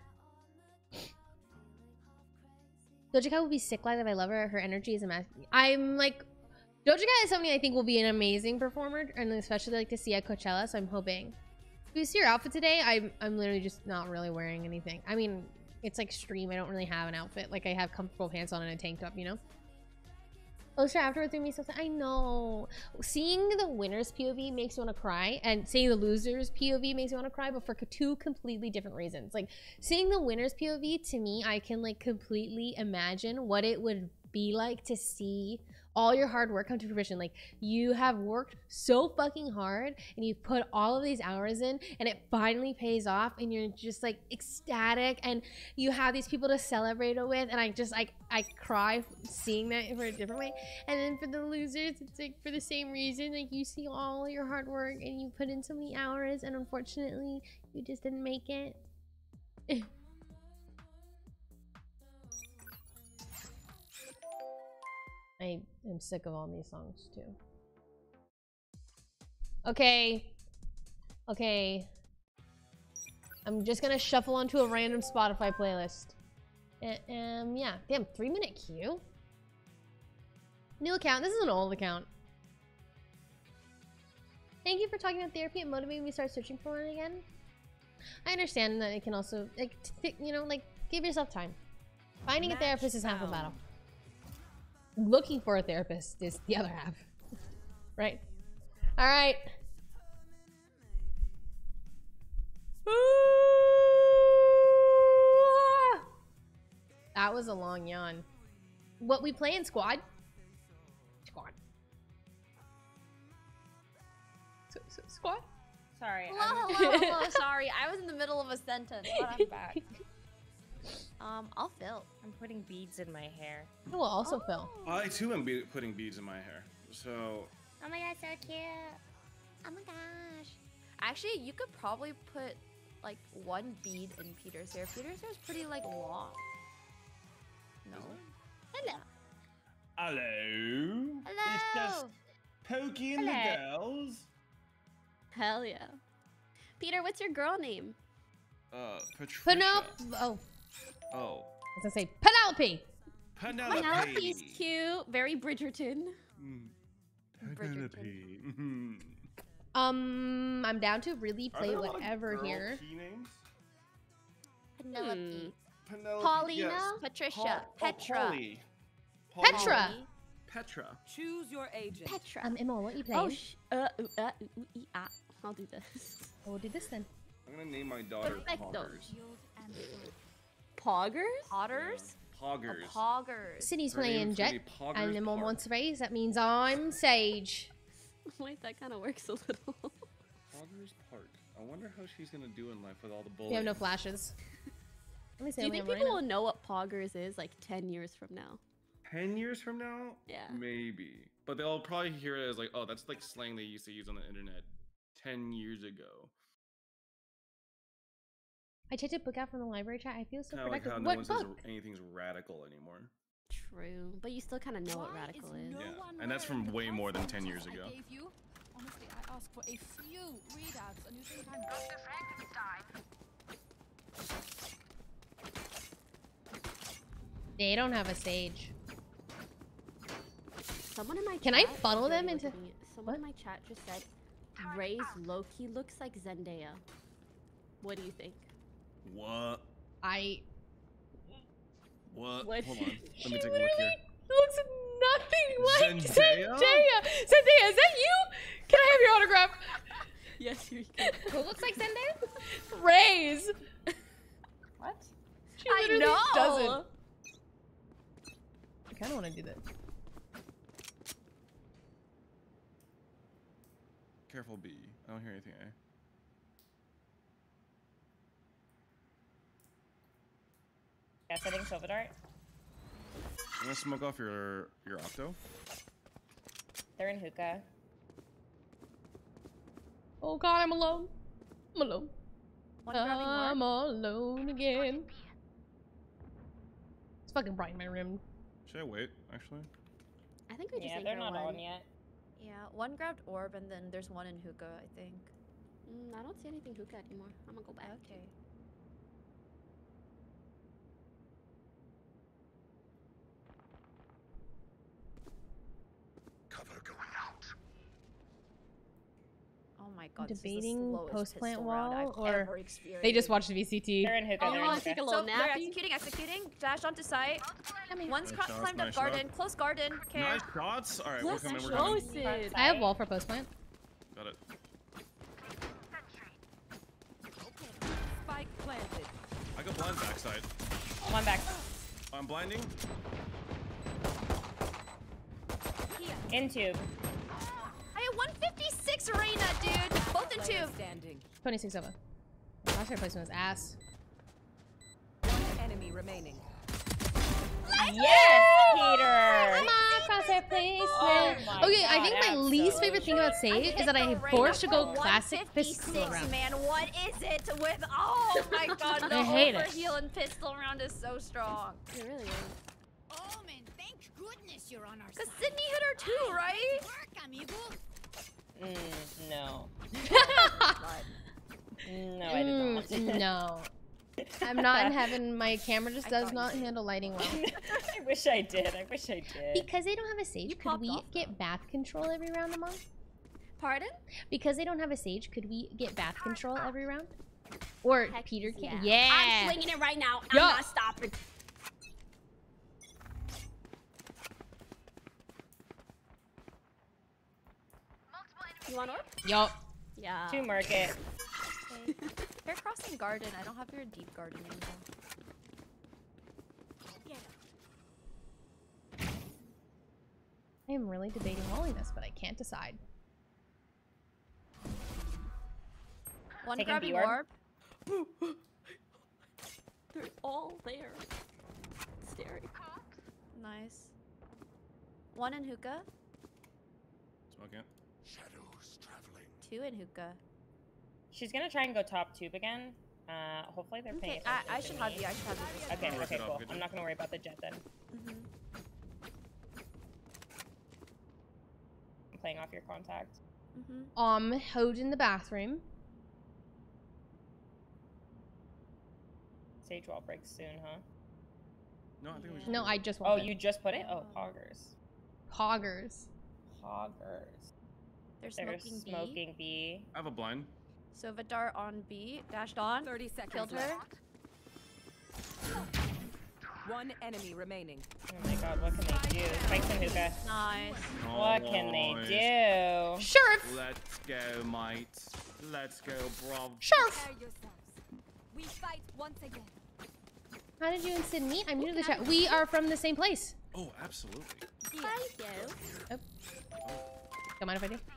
Doja Cat would be sick live if I love her. Her energy is amazing. I'm like, Doja Cat is somebody I think will be an amazing performer, and especially like to see at Coachella. So I'm hoping. If you see your outfit today, I'm literally just not really wearing anything. I mean, it's like stream. I don't really have an outfit. Like I have comfortable pants on and a tank top, you know. Osha afterwards made me so sad. I know. Seeing the winners POV makes me want to cry, and seeing the losers POV makes me want to cry, but for two completely different reasons. Like seeing the winners POV, to me, I can like completely imagine what it would be like to see all your hard work come to fruition. Like you have worked so fucking hard and you put all of these hours in and it finally pays off and you're just like ecstatic and you have these people to celebrate it with, and I cry seeing that for a different way. And then for the losers, it's like for the same reason, like you see all your hard work and you put in so many hours and unfortunately you just didn't make it. I am sick of all these songs too. Okay. I'm just gonna shuffle onto a random Spotify playlist. Yeah. Damn, 3-minute queue? New account. This is an old account. Thank you for talking about therapy and motivating me to start searching for one again. I understand that it can also, like, you know, like, give yourself time. Finding a therapist is half the battle. Looking for a therapist is the other half. Right? Alright. That was a long yawn. What we play in squad? Squad. Squad? Sorry. Hello, sorry. I was in the middle of a sentence, but I'm back. I'll fill. I'm putting beads in my hair. I will also fill. I too am putting beads in my hair. So. Oh my god, so cute. Oh my gosh. Actually, you could probably put like one bead in Peter's hair. Peter's hair is pretty like long. No. Hello. Hello. Hello. It's just Pokey and the girls. Hell yeah. Peter, what's your girl name? Patricia. Oh. Oh. I was gonna say Penelope. Penelope's cute. Very Bridgerton. Penelope. I'm down to really play whatever here. Penelope. Penelope. Paulina. Yes. Patricia. Petra. Petra. Petra. Choose your agent. Petra. Emma, what are you playing? I'll do this. We'll do this then. I'm gonna name my daughter Perfecto. Poggers. Poggers? Potters? Poggers. Poggers. Sydney's Her playing name's Jet, gonna be Poggers and Emma Park. wants raise. That means I'm Sage. Wait, that kind of works a little. Poggers Park. I wonder how she's gonna do in life with all the bullying. We have no flashes. Let me see. Do you think people will know what Poggers is like 10 years from now? 10 years from now? Yeah. Maybe. But they'll probably hear it as like, oh, that's like slang they used to use on the internet 10 years ago. I checked a book out from the library chat. I feel so Kind of like productive. how no What one says book? anything's radical anymore. True, but you still kind of know what radical is. Yeah, and that's from way more than 10 years ago. Honestly, I asked for a few readouts and you think I'm They don't have a Sage. Someone in my Can chat, I funnel them look at into- me. Someone in my chat just said, Ray's low-key looks like Zendaya. What do you think? What? What? What? Hold on. Let me take a look here. Looks nothing like Zendaya? Zendaya. Zendaya, is that you? Can I have your autograph? Yes, you can. Who looks like Zendaya? Raise. What? She I literally know. doesn't. I kind of want to do that. Careful, B. I don't hear anything, eh? Yeah, setting Silver Dart. I'm gonna smoke off your Octo. They're in hookah. Oh god, I'm alone. I'm alone. One grabbing I'm more. alone again. It's fucking bright in my room. Should I wait, actually? I think we just Yeah, anchor they're not one. on yet. Yeah, one grabbed orb and then there's one in hookah, I think. I don't see anything hookah anymore. I'm gonna go back. Okay. Cover going out. Oh my god, Debating this is the slowest post-plant pistol round wall, I've or ever experienced. They just watched the VCT. They're in hookah. Oh, They're you in want to hookah. take a So little they're nappy? executing. Dash onto site. One's Nice shots, climbed up nice garden. shot. Close garden. Okay. Nice shots. All right, we're Let's coming. We're coming. close it. I have wall for post plant. Got it. Spike planted. I got blind backside. One back. I'm blinding. In tube. I have 156 Arena, dude. Both in Player tube. standing. 26 over. Last year placement was ass. One enemy remaining. Yes, Peter. My crosshair placement. my Okay, I think God, my least favorite thing about I Sage hit is that I the am Reyna forced to for go classic 156, pistol round. man. What is it with? Oh my god, the I hate it. overheal and pistol round is so strong. It really is. Oh man, thank goodness you're on our Cause side. Sydney hit her too, right? Work, amigo. No. But No, I did not. No. I'm not in heaven. My camera just I does thought you not did. handle lighting well. I wish I did. I wish I did. Because they don't have a Sage, You could popped we off, get bath control every round among? Pardon? Because they don't have a Sage, could we get bath control every round? Or Heck Peter can? yeah. Yeah. I'm swinging it right now. I'm Yeah. not stopping. You want orb? Yup. Yeah. To market. okay. They're crossing garden. I don't have your deep garden anymore. I am really debating rolling this, but I can't decide. One Taking grabbing B orb. orb. They're all there. Staring. Nice. One in hookah. Smoking it. Shadows traveling. Two in hookah. She's gonna try and go top tube again. Hopefully they're paying Okay, attention I to should me. have you. I should have you. Okay, I'll work okay, it out, cool. good I'm job. not gonna worry about the jet then. Mm-hmm. I'm playing off your contact. Mm-hmm. Hode in the bathroom. Sage wall breaks soon, huh? No, I think we should. No, do I it. just Oh, want you just put it? Oh, poggers. Poggers. Poggers. They're They're smoking B. smoking B. I have a blind. So Vidar on B. Dashed on. 30 seconds Killed her. left. One enemy remaining. Oh my god, what can they do? Spikes and hookah. Nice. What can they Nice. do? Sheriff! Let's go, mate. Let's go, bro. Sheriff! Prepare yourselves. We fight once again. How did you and Sid meet? I'm new to the chat. We are from the same place. Oh, absolutely. Thank you. Don't mind if I do.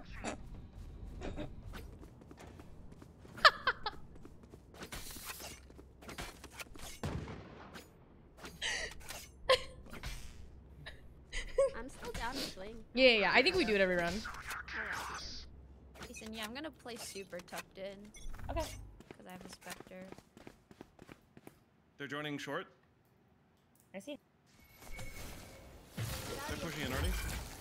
I'm still down to swing. Yeah. I think we do it every round. Alright. Jason, yeah, I'm gonna play super tucked in. Okay. Because I have a Spectre. They're joining short. I see. They're pushing in already.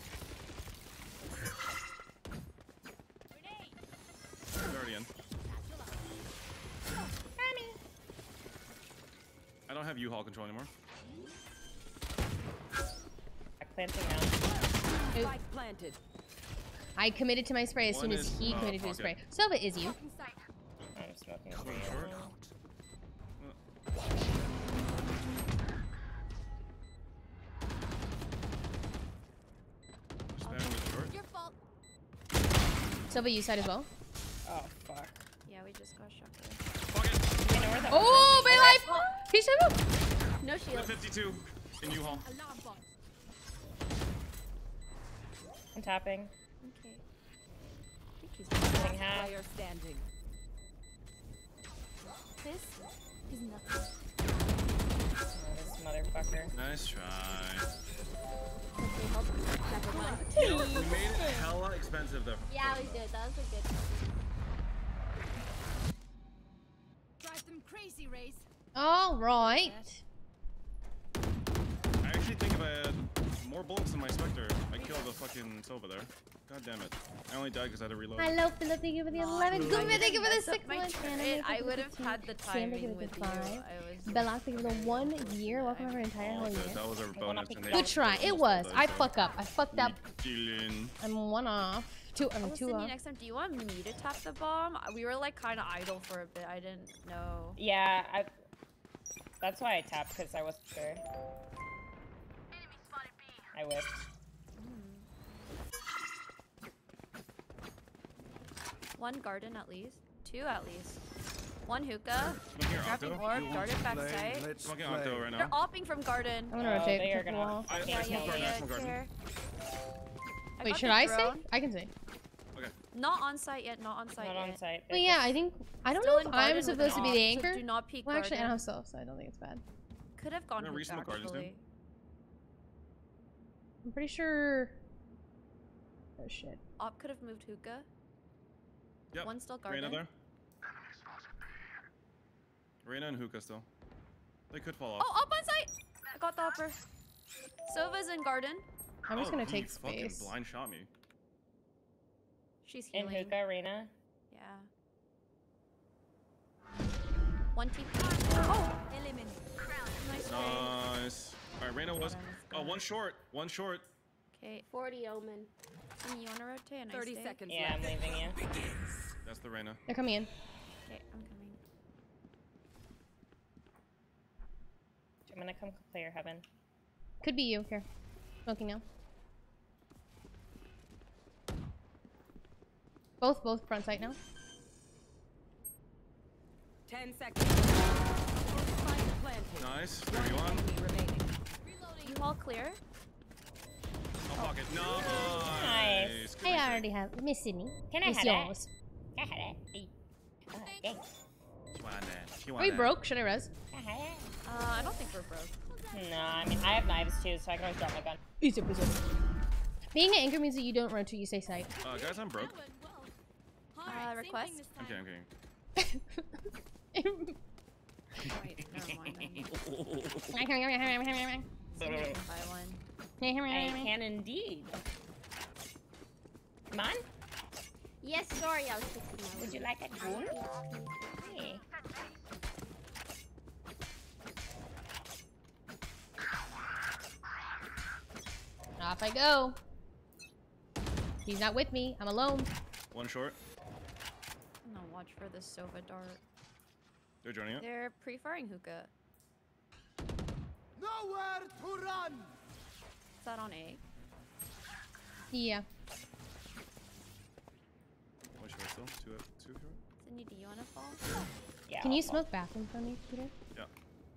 They're already in. I don't have U-Haul control anymore. Back planting now. Spike planted. I committed to my spray as soon as he committed to his spray. Sova is you. I'm smoking for you. Your fault. Sova, you side as well. Oh, fuck. Yeah, we just got shot. You know where that Oh, my life! He's so No shield. 52 in U-Haul. Alarm bot. I'm tapping. Okay. Getting half. Player standing. This is nothing. Oh, this motherfucker. Nice try. Never mind. We made it hella expensive though. Yeah, we did. That was a good Drive them crazy, Raze. All right. I actually think if I had more bullets in my Spectre, I'd kill the fucking Sova there. God damn it. I only died because I had to reload. Hello, Philip. Thank you for the 11. Good, thank you for the 6 My months. turret, I would have had the timing with you. Belloc, thank you for the 1 year. Welcome to our entire whole year. That was our bonus. And they Good try. It was. I fuck up. I fucked up. Dylan. I'm 1 off. 2. I mean 2 Cindy, off. next time, do you want me to tap the bomb? We were like kind of idle for a bit. I didn't know. Yeah, that's why I tapped, because I wasn't sure. I whipped. One garden at least. 2 at least. 1 hookah. Grabbing Octo? orb. Darted backside. Smoking Octo right They're now. opping from garden. I'm gonna rotate. They are Check the gonna. wall. I Yeah, smoke garden. I smoke garden. here. Wait, should I stay? I can stay. Okay. Not on site yet. Not on site Not yet. on site. But yeah, I think I don't Still know in if garden I'm with supposed to an be the op, so anchor. do not peek Well, actually, I don't garden. have self, so I don't think it's bad. Could have gone No, hookah resmoke gardens, dude. actually. I'm pretty sure. Oh shit. Op could have moved hookah. Yep. One still garden. Reyna there. Reyna and Hookah still. They could fall off. Oh, up on site! I got the upper. Sova's in garden. I'm just gonna he take fucking space. blind shot me. She's In healing. hookah arena. Yeah. 1 TP. Oh! Eliminate. Nice trade. Nice. Alright, Reyna was. Oh, Gone. one short. One short. Okay. 40 Omen. You wanna rotate? And 30 I stay? seconds Yeah, I'm left. leaving you. That's the Reyna. They're coming in. Okay, I'm coming. I'm gonna come clear heaven. Could be you. Here. Smoking now. Both front sight now. 10 seconds. Spike planted. Nice. 31. Enemy remaining. You all clear? I'll pocket. Nice. Nice. Good I reset. already have Miss Sydney. Can I It's have yours. I had it. Thanks. Are we broke? Should I res? I don't think we're broke. No, I mean, I have knives too, so I can always drop my gun. Easy, easy. Being an anchor means that you don't run to, you stay sight. Guys, I'm broke. Request? I'm kidding, I'm kidding. Wait, never mind. Buy Buy one. I can indeed. Come on. Yes, sorry, I was fixing my Would you like a tour? Hey. Off I go. He's not with me. I'm alone. One short. I'm gonna watch for the Sova dart. They're joining it. They're pre-firing hookah. Nowhere to run. Is that on A? Yeah. One short still. Two short. Cindy, do you wanna fall? Yeah. Can I'll you fall. smoke bathroom for me, Peter? Yeah.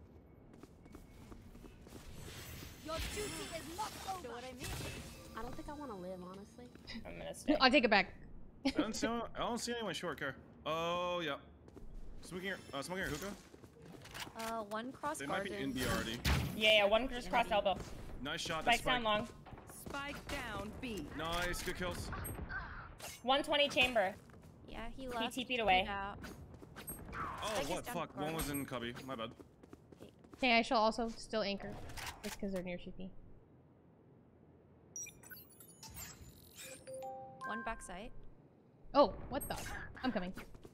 Your duty is not over. what I mean? I don't think I want to live, honestly. I'm gonna stay. I'll take it back. I don't see anyone short, care. Oh, yeah. Smoking your hookah? One cross They might be in garden. B already. Yeah, one just cross elbow. Nice shot. Spike down long. Spike down B. Nice, good kills. 120 chamber. Yeah, he left. He TP'd away. Out. Oh, Spike is what? down Fuck. One garden. was in cubby. My bad. Okay, I shall also still anchor. Just because they're near CP. One backside. Oh, what the? I'm coming.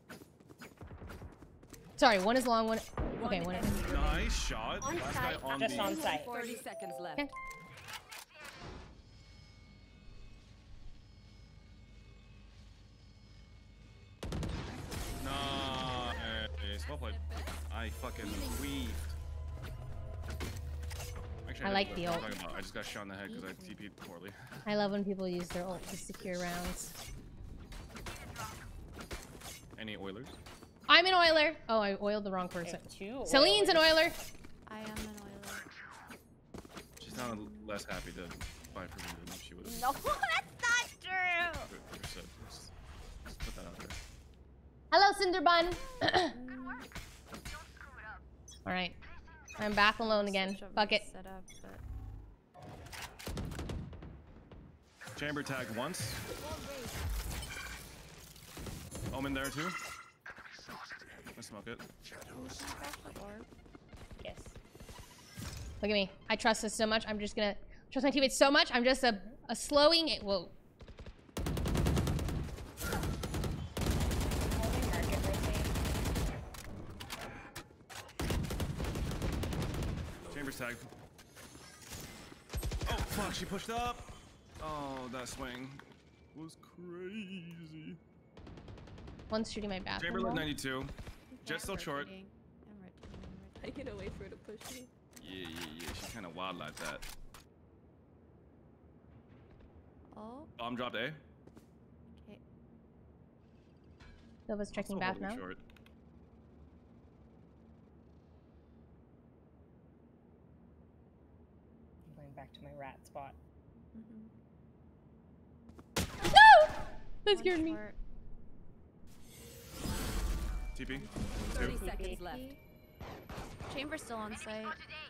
Sorry, one is long, one. Okay, one is. Nice shot. On Last guy site. on Just B. on site. 30 seconds left. Okay. Well played. I fucking weaved. Actually, I like the ult. I just got shot in the head because I TP'd poorly. I love when people use their ult to secure rounds. Any Oilers? I'm an Oiler. Oh, I oiled the wrong person. Celine's an Oiler. I am an Oiler. She sounded less happy to buy for me than she would. No, that's not true. Just put that out there. Hello, Cinderbun. All right, I'm back alone again. Fuck it. Setup, but... Chamber tagged once. Omen there too. Let's smoke it. Yes. Look at me. I trust this so much. I'm just gonna trust my teammates so much. I'm just a slowing it. Whoa. Chamber's tagged. Oh fuck! She pushed up. Oh, that swing was crazy. One's shooting my bathroom. Chamber wall. lit 92. Jet still short. I can wait for her to push me. Yeah. She's kind of wild like that. Oh. Bomb dropped A. Okay. Silva's checking bath now. Short. I'm going back to my rat spot. No! That scared me. TP. 30 Two. seconds left. Chamber's still on site.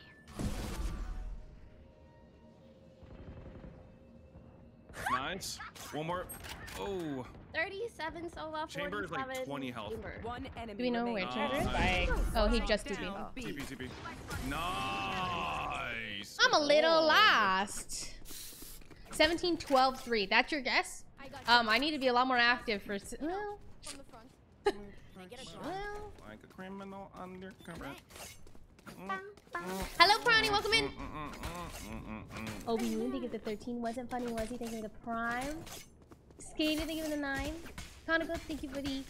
Nice. One more. Oh. 37 solo. Chamber is like 20 health. One enemy. Do we know where Chamber is? Nice. Oh, he just TP. Down B. TP. Nice. I'm a little lost. 17, 12, 3. That's your guess? I need to be a lot more active for. Well. From the front. Well. Like a criminal undercover. Hello, Prani. Welcome in. Obi Moon, thank you for the 13. Wasn't funny, was he? Thank you for the prime. Skater, thank you for the 9. Conoco, thank you for the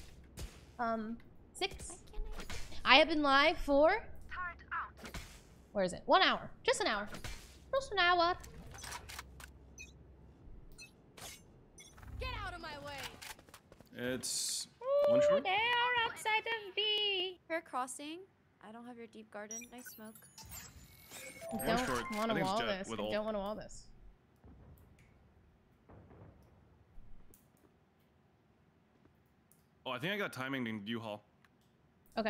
6. I have been live for. Where is it? 1 hour. Just an hour. Just an hour. Get out of my way. It's one short. They are outside of B. Her crossing. I don't have your deep garden. Nice smoke. I One don't short. want I to think it's wall Jet this. with I ult. don't want to wall this. Oh, I think I got timing in U-Haul. Okay.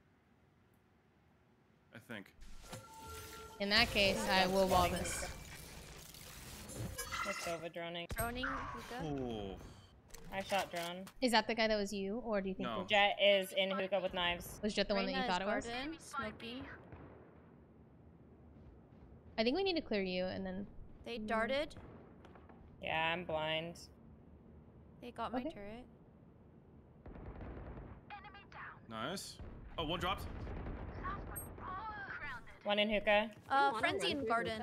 I think. In that case, I will wall this. It's over droning. Droning, hookah. Oh. I shot drone. Is that the guy that was you, or do you think No. Jet is in hookah with knives. was Jet the one that you Reyna thought is it was? garden. Smoky. I think we need to clear you, and then. They darted. Yeah, I'm blind. They got my Okay. turret. Nice. Oh, one dropped. One in hookah. Frenzy in garden.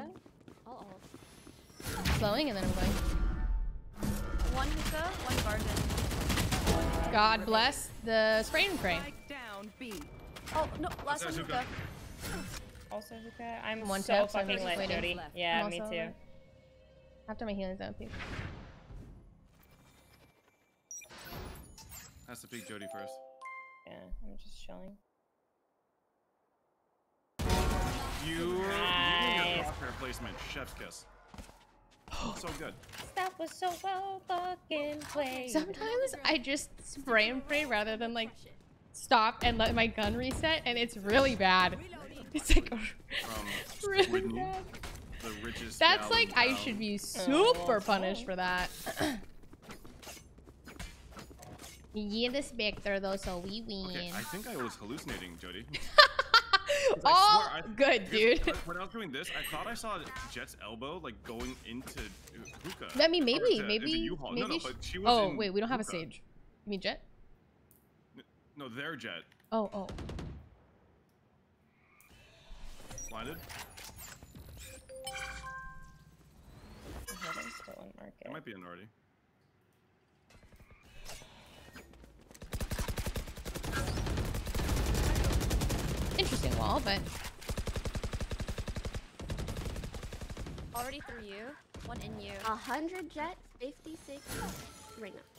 Slowing, and then I'm going. One hookah, one garden. God bless the spray and pray. Spike down B. Oh, no, last one That's hookah. Also hookah. I'm One so tap, so I'm fucking just lit, waiting. Jody. Yeah, I'm me also too. lit. After my healing's out, please. Has to peek Jody first. Yeah, I'm just chilling. You and Nice. your crosshair placement, chef's kiss. So good. That was so well fucking played. Sometimes I just spray and pray rather than like stop and let my gun reset, and it's really bad. It's like From really Whitney, bad. the richest. That's gal like in I town. should be super punished for that. Yeah, the Spectre though, so we win. Okay, I think I was hallucinating, Jody. All good, dude. When I was doing this, I thought I saw Jet's elbow like going into hookah. I mean, maybe, Or into maybe, U-Haul. maybe. No, but she was Oh in wait, we don't have a hookah. sage. You mean Jet? No, their Jet. Oh, oh. Blinded. I'm still in market. It might be in already. interesting wall, but Already through you. One in you. 100 jet, 56 right now.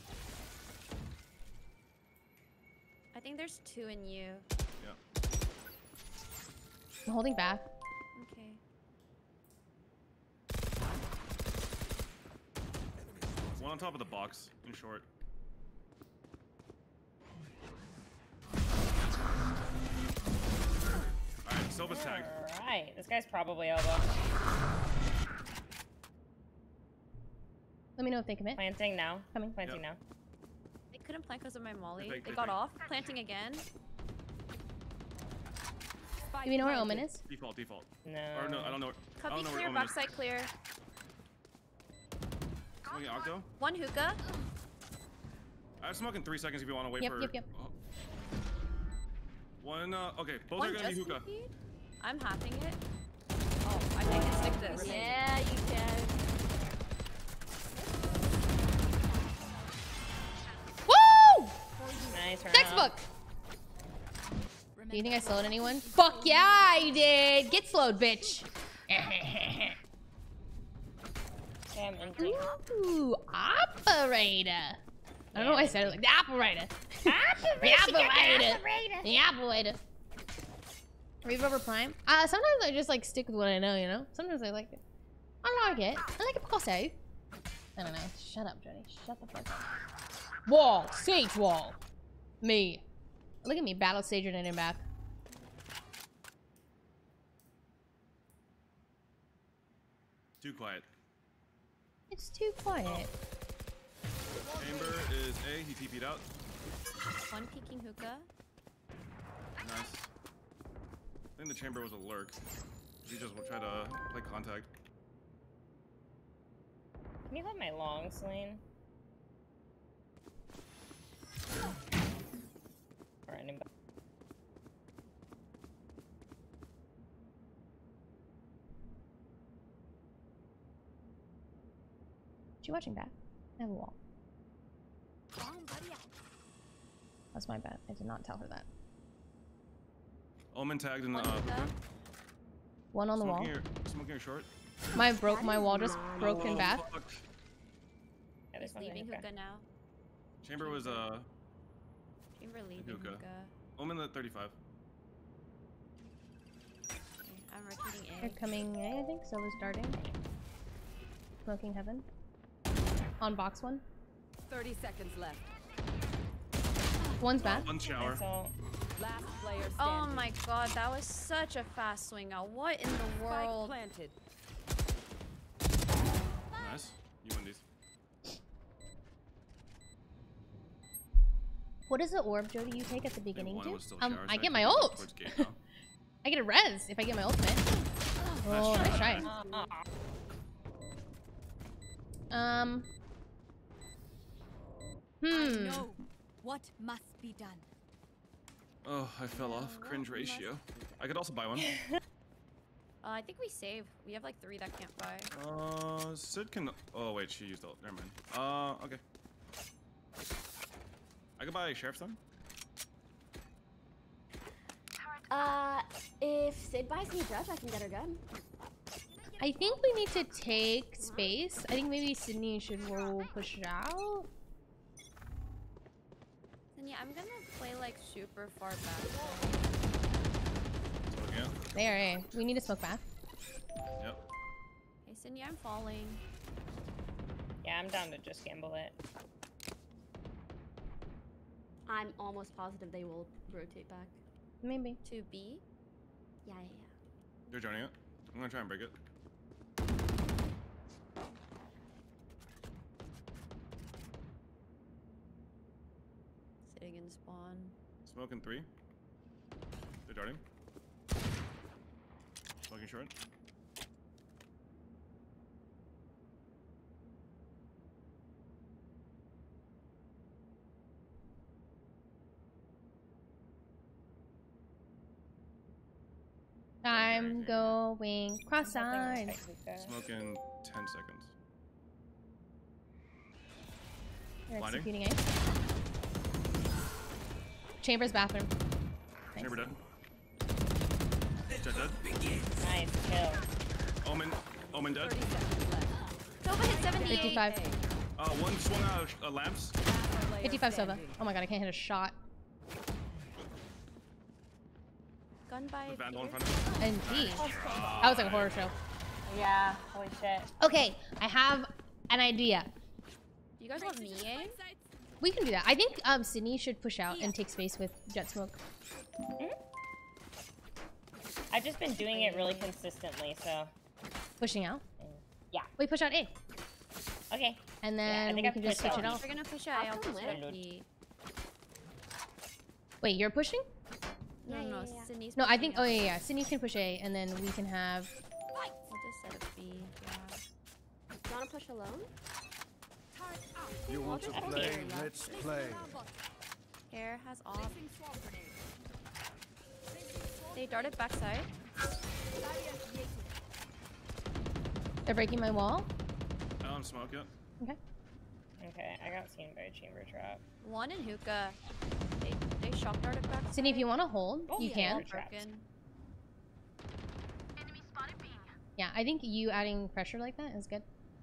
I think there's 2 in you. Yeah. I'm holding back. Okay. One on top of the box, in short. Alright, Silva's tagged. Alright, this guy's probably elbow. Let me know if they commit. Planting now. Coming. Planting now. They couldn't plant because of my molly. They They got fake. off. Planting again. Do we know where Omen is? Default. No. Or no, I don't know. I Cubby don't know where clear, Omen is. backside clear. Smoking Octo? One hookah. I smoke in 3 seconds if you want to wait Yep, for. yep. Oh. One. Okay, both One are gonna be just hookah. hookah. I'm halving it. Oh, I think I can stick this. Yeah, you can. Woo! Nice round. Textbook! Do you think I slowed anyone? Fuck yeah, I did! Get slowed, bitch! Damn, entry. Ooh, operator! I don't know why I said it like the operator. The operator! The operator! Read Rubber Prime? Sometimes I just like stick with what I know, you know? Sometimes I like it. I like it because I don't know. Shut up, Johnny. Shut the fuck up. Wall! Sage wall! Me. Look at me, battle Sager in back. Too quiet. It's too quiet. Chamber is A. He TP'd out. One peeking hookah. Nice. I think the chamber was a lurk. He just will try to play contact. Can you hold my long lane? Or anybody? She watching back? I have a wall. That's my bad. I did not tell her that. Omen tagged in the. One on the wall. Smoking your short. My wall just broke in back. Fuck. Yeah, He's leaving hookah now. Chamber was Chamber leaving hookah. hookah. Omen at 35. Okay, I'm rotating A. They're coming A, I think. So was darting. Smoking heaven. On box one. 30 seconds left. One's back. One shower. Last player standing. Oh my god, that was such a fast swing out. What in the world? Planted. Nice. You win these. What is the orb, Jody, you take at the beginning, One dude? was still shower, so I get can my go ult. towards gate now. I get a res if I get my ultimate. Oh, nice try. I know what must be done. Oh, I fell off. Cringe ratio. I could also buy one. I think we save. We have like 3 that can't buy. Sid can. Oh wait, she used ult. Never mind. Okay. I could buy a sheriff's then. If Sid buys me Judge, I can get her gun. I think we need to take space. I think maybe Sydney should roll push out. And yeah, I'm gonna play like super far back. So again. They are A. We need to smoke back. Yep. Hey, Cindy, I'm falling. Yeah, I'm down to just gamble it. I'm almost positive they will rotate back. Maybe. To B? Yeah. You're joining it. I'm gonna try and break it. Sitting in spawn. Smoking 3. They're darting. Smoking short. I'm going cross-eyed. Smoking 10 seconds. They're Blinding. executing A. Chamber's bathroom. Nice. Chamber dead. Jet dead. Nice kill. Omen dead. Sova hit 78. 55. One swung out of lamps. 55 Sova. Oh my god, I can't hit a shot. Gun by Vandal in front of me. Indeed. That was like a horror show. Yeah, holy shit. Okay, I have an idea. You guys want me, eh? We can do that. I think Sydney should push out and take space with Jet Smoke. I've just been doing it really consistently, so. Pushing out? Yeah. Wait, push out A. Okay. And then we can just switch it off. We're gonna push out. I'll push out B. Wait, you're pushing? No, Sydney's No, I pushing think. out. Oh yeah, yeah. Sydney can push A, and then we can have. We'll just set a B. Yeah. Do you wanna push alone? You want to play? Let's play. Hair has off. They darted backside. They're breaking my wall. I don't smoke yet. Okay. Okay, I got seen by a chamber trap. One in hookah. They shock darted back. Sydney, if you want to hold, you can. Yeah, I think you adding pressure like that is good.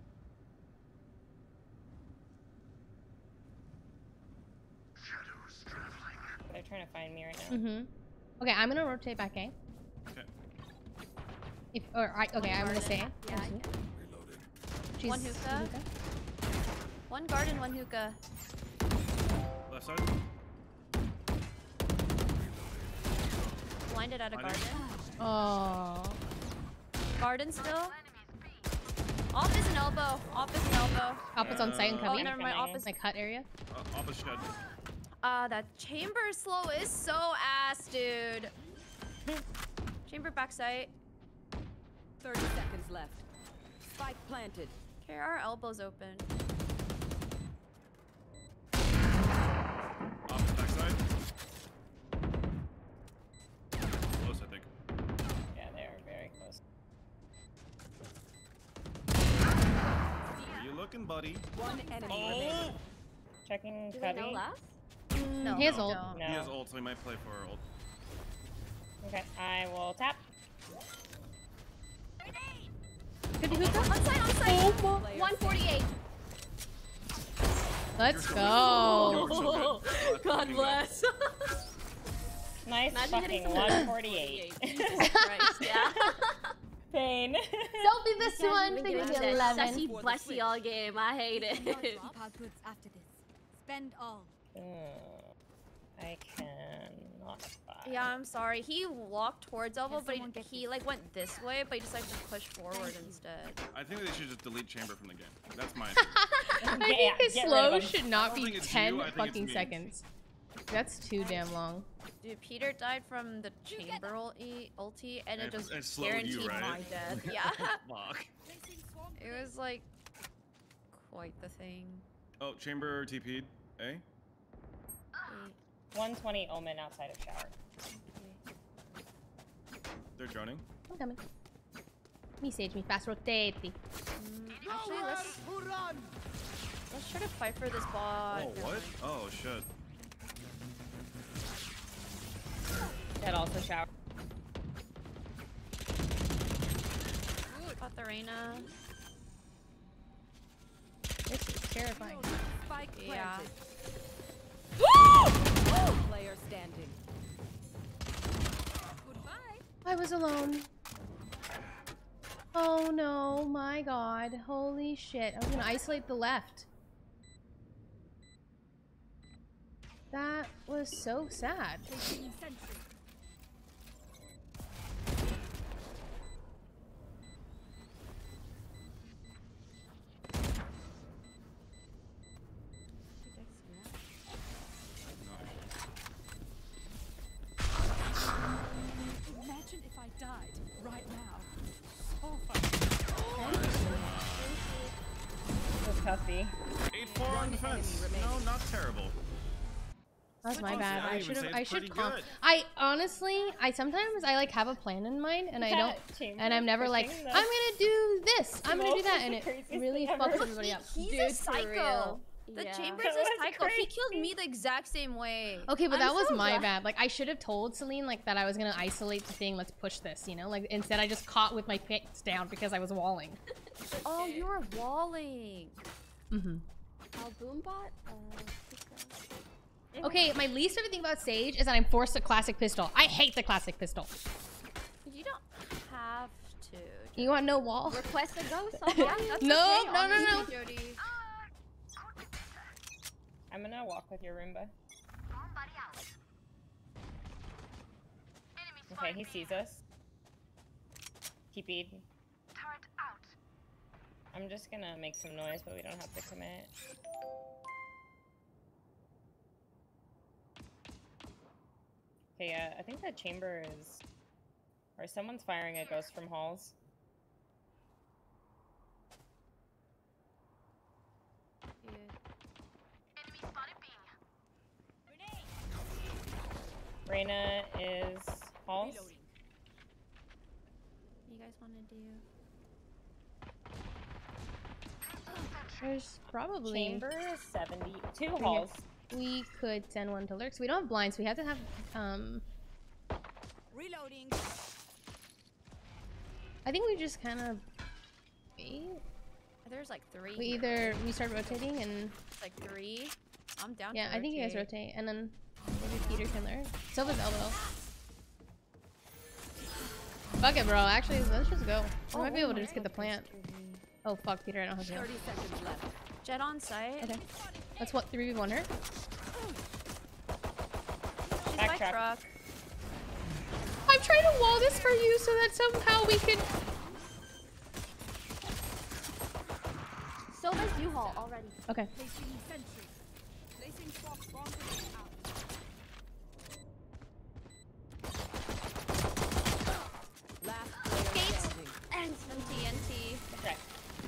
They're trying to find me right now. Mm-hmm. Okay, I'm gonna rotate back A. Okay. I'm gonna say. Yeah. She's One hookah. One garden, one hookah. Left side. Blinded at a garden. Oh. Garden still. Off is an elbow. Off is an elbow. Opposite's on site and Oh, cubby. never mind. Off is Like hut area. Off is shed. that chamber slow is so ass, dude. Chamber backside. 30 seconds left. Spike planted. Okay, our elbows open. Off backside. Close, I think. Yeah, they are very close. Where you looking, buddy? One enemy remaining. Checking Do they know cubby. last? No. He has ult. No. He has ult, so he might play for ult. Okay, I will tap. Could be hookah. On site. 148. Let's You're go. so good. God bless. Nice Imagine hitting fucking someone 148. Jesus Christ, yeah. Pain. Don't be this one. Been Think giving it's that 11. sussy blessy all game. I hate it. Keep our goods after this. Spend all. I cannot buy. Yeah, I'm sorry. He walked towards elbow, but someone get he like went this way, but he decided to push forward instead. I think they should just delete chamber from the game. That's my I think Yeah, his get rid slow of him. should not I don't be think it's 10 you, I think fucking it's me. seconds. That's too damn long. Dude, Peter died from the chamber ulti, and it just it slowed you, guaranteed right? my death. Yeah. Fuck. It was like quite the thing. Oh, chamber TP'd. Eh? 120 omen outside of shower. They're droning. I'm coming. Me sage, me fast rotate. Actually, let's try to fight for this bot. Oh, what? Oh, shit. That also shower. Got the Reyna. This is terrifying. Spike Yeah. planted. Player standing. I was alone. Oh no, my god. Holy shit. I was gonna isolate the left. That was so sad. Imagine if I died right now. So This cuffy. 8-4 on defense. No, not terrible. That's my bad. I I even should say have. it's I should pretty comp. good. I honestly, I sometimes like have a plan in mind, and I don't, Chamber and I'm never like, pushing the I'm gonna do this, I'm gonna do smoke that, is and the it craziest really thing fucks ever. everybody up. He's Dude, a for psycho. real. The Yeah. Chambers That is was psycho. He crazy. killed me the exact same way. Okay, but I'm that was so my glad- bad. Like, I should have told Celine, like, that I was gonna isolate the thing, let's push this, you know? Like, instead I just caught with my pants down because I was walling. Oh, you were walling. Mm-hmm. Boombot? Okay, my least favorite thing about Sage is that I'm forced to classic pistol. I hate the classic pistol. You don't have to. You want no wall? Request a ghost? Yeah, that's No, okay, no, no, no. honestly, Jody. I'm gonna walk with your Roomba. Okay, he sees us. TP'd. I'm just gonna make some noise, but we don't have to commit. Okay, yeah, I think that chamber is... Or someone's firing a ghost from halls. Reyna is halls. What do you guys want to do? There's probably... Chamber is 70. Two halls. We could send one to lurks. We don't have blinds. We have to have, Reloading. I think we just kind of... wait. There's like 3. We start rotating and... Like 3. I'm down. Yeah, to I think you guys rotate, and then maybe Peter can lurk. Silva's elbow. Fuck it, bro. Actually, let's just go. We might be able to just get the plant. Oh, fuck, Peter, I don't have 30 no. seconds left. Jet on site. Okay. Let's what, 3v1 her? She's Back my truck. truck. I'm trying to wall this for you so that somehow we can... So does U-Haul already. Okay. Placing sentry. Placing swap bomb out. Last player Gates. standing. And some TNT. Okay.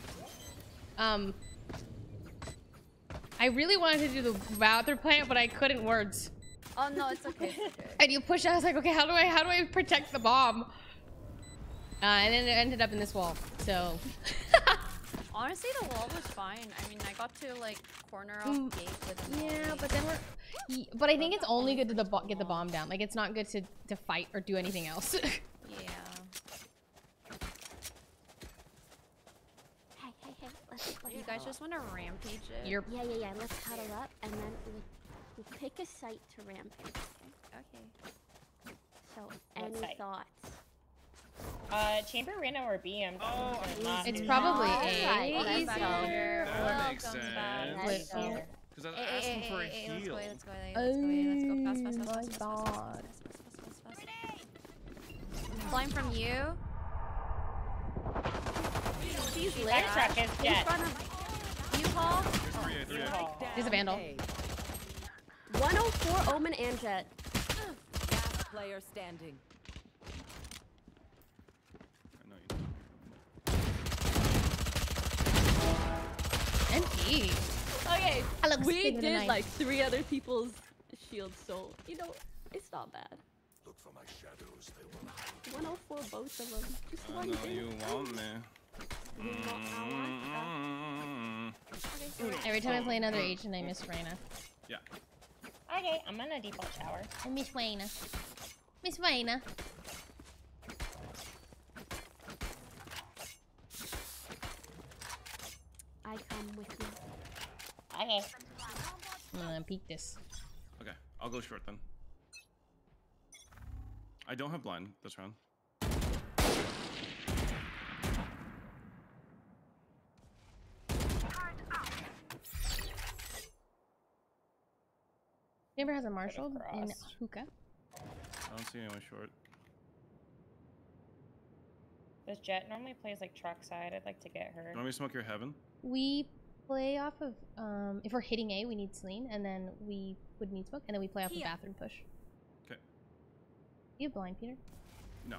I really wanted to do the bathroom plant, but I couldn't words. Oh no, it's okay. It's okay. And you push, I was like, okay, how do I protect the bomb? And then it ended up in this wall, so. Honestly, the wall was fine. I mean, I got to like corner off gate with. Yeah, but then but I think it's only good to get the bomb down. Like, it's not good to fight or do anything else. Yeah. Hey, let's You guys just want to rampage it? You're Yeah, let's cuddle up and then we'll pick a site to rampage. Okay. So, What any site? thoughts? Chamber, Reyna, or B? I'm not It's sure. probably Alright, A. let's Easy. go. That makes sense. Let's go. Because I was asking for a heal. Let's go. Let's go. Fast. Flying from you. She's lit. Back truck is In jet. front of U-Haul. There's 3A, 3A. He's a vandal. 104 Omen and Jet. Last player standing. I know you. MP. Okay, I look we stupid did tonight. like 3 other people's shields, so you know it's not bad. Look for my shadows, they will hide. 104 both of them. Just I one know thing. you want me. Every time I play another agent, I miss Reyna. Yeah. Okay, I'm gonna default shower. I miss Reyna. Miss Reyna. I come with you. Okay. I'm gonna peek this. Okay, I'll go short then. I don't have blind this round. Chamber has a marshal in crossed. hookah. I don't see anyone short. This Jet normally plays like truck side. I'd like to get her. You want me to smoke your heaven? We play off of, if we're hitting A, we need Celine, and then we would need smoke, and then we play off the bathroom push. Okay. You have blind, Peter? No.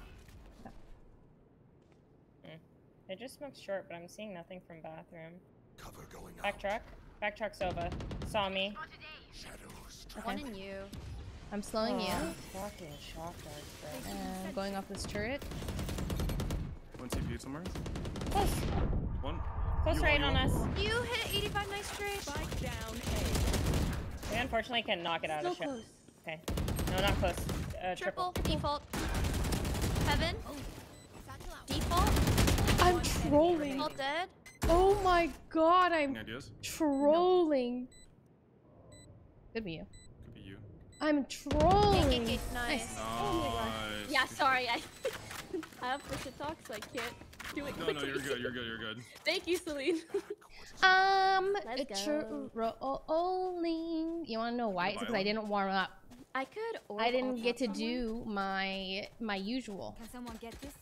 They just smoked short, but I'm seeing nothing from bathroom. Cover going out. Back truck. Back truck Sova. Saw me. Shadows. One in you. I'm slowing you. Fucking shock darts, bro. Going off this turret. One TP somewhere? Close. One. Close right on us. You hit 85, nice trade. Spike down A. We unfortunately can knock it out So of the ship. close. Okay. No, not close. Triple. Default. Heaven. Default. I'm trolling. Default dead. Oh my god, I'm Any ideas? trolling. Could be you. Could be you. I'm trolling. Nice. Nice. Yeah, sorry. I have push to talk, so I can't do it No, quickly. you're good. You're good. You're good. Thank you, Celine. Let's trolling. You want to know why? It's because I didn't warm up. I could. Or I didn't get to do my usual. Can someone get this?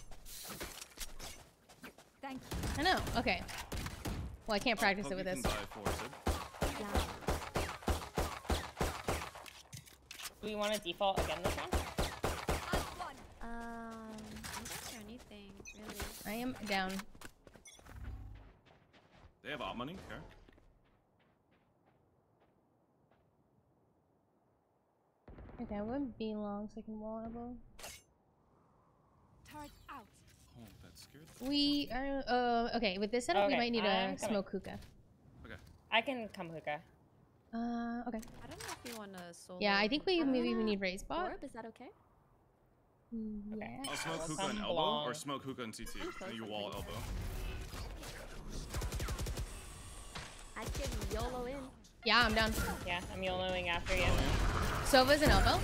Thank you. I know. Okay. Well, I can't practice it with You this. can die for it, Sid. Yeah. Do we want to default again this round? Or anything, really. I am down. They have op money. Okay. Okay, I wouldn't be long so I can wall elbow. Turret out. Oh, that scared. We are okay with this setup. We Okay, might need I'm a coming. smoke hookah. I can come hookah. Okay. I don't know if you want to solo. Yeah, I think maybe we need raise bot. Orb, is that okay? Yeah. I'll smoke I'll hookah come and elbow, along. or smoke hookah and CT. And you wall elbow. I can YOLO in. Yeah, I'm down. Yeah, I'm YOLOing after you. Sova's an elbow.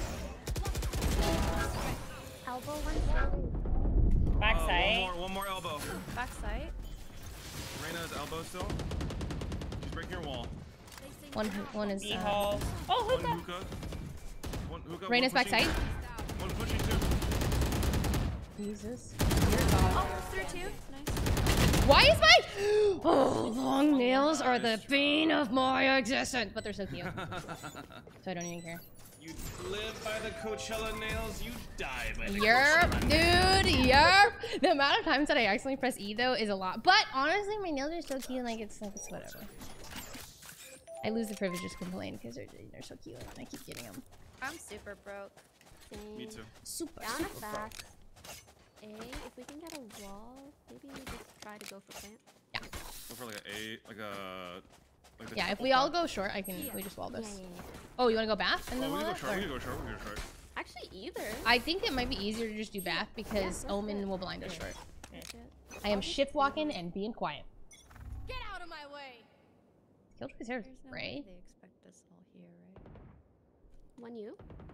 Elbow one. Backside. One more elbow. Backside. Reyna's elbow still. She's breaking her wall. One is. D-hole. Oh, One hookah. hookah. One hookah. Reyna's one pushing. backside. One pushing too. Jesus. Oh, through two. Nice. Why is my long nails are the bane of my existence? But they're so cute. So I don't even care. You live by the Coachella nails, you die by the Yerp, Coachella nails. dude, yerp. The amount of times that I accidentally press E though is a lot. But honestly, my nails are so cute and like it's whatever. I lose the privilege to complain because they're so cute and I keep getting them. I'm super broke. Me too. Super, Down super broke. back. A, if we can get a wall, maybe we just try to go for plant. Yeah. Go for like the Yeah, if triple we all plant. go short, we just wall this. Yeah. Oh, you want to go bath and then Oh, we wall can go it? short. We Or- can go short. We can go short. Actually, either. I think it might be easier to just do bath because Omen will blind us short. Okay. I am shift walking and being quiet. Get out of my way. Killjoy's hair is There's no way gray. they expect us all here, right? One you.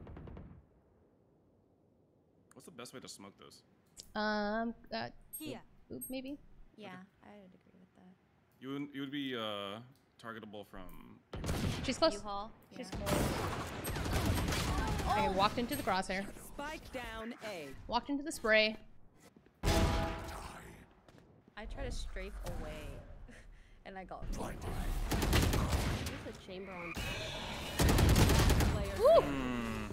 What's the best way to smoke those? Here. Oop, maybe. Yeah, I would agree with that. You would be targetable from. She's close. U-Haul. She's Yeah. close. Okay, walked into the crosshair. Spike down A. Walked into the spray. I try to strafe away, and I got blinded. There's a chamber on. Player Woo! standing.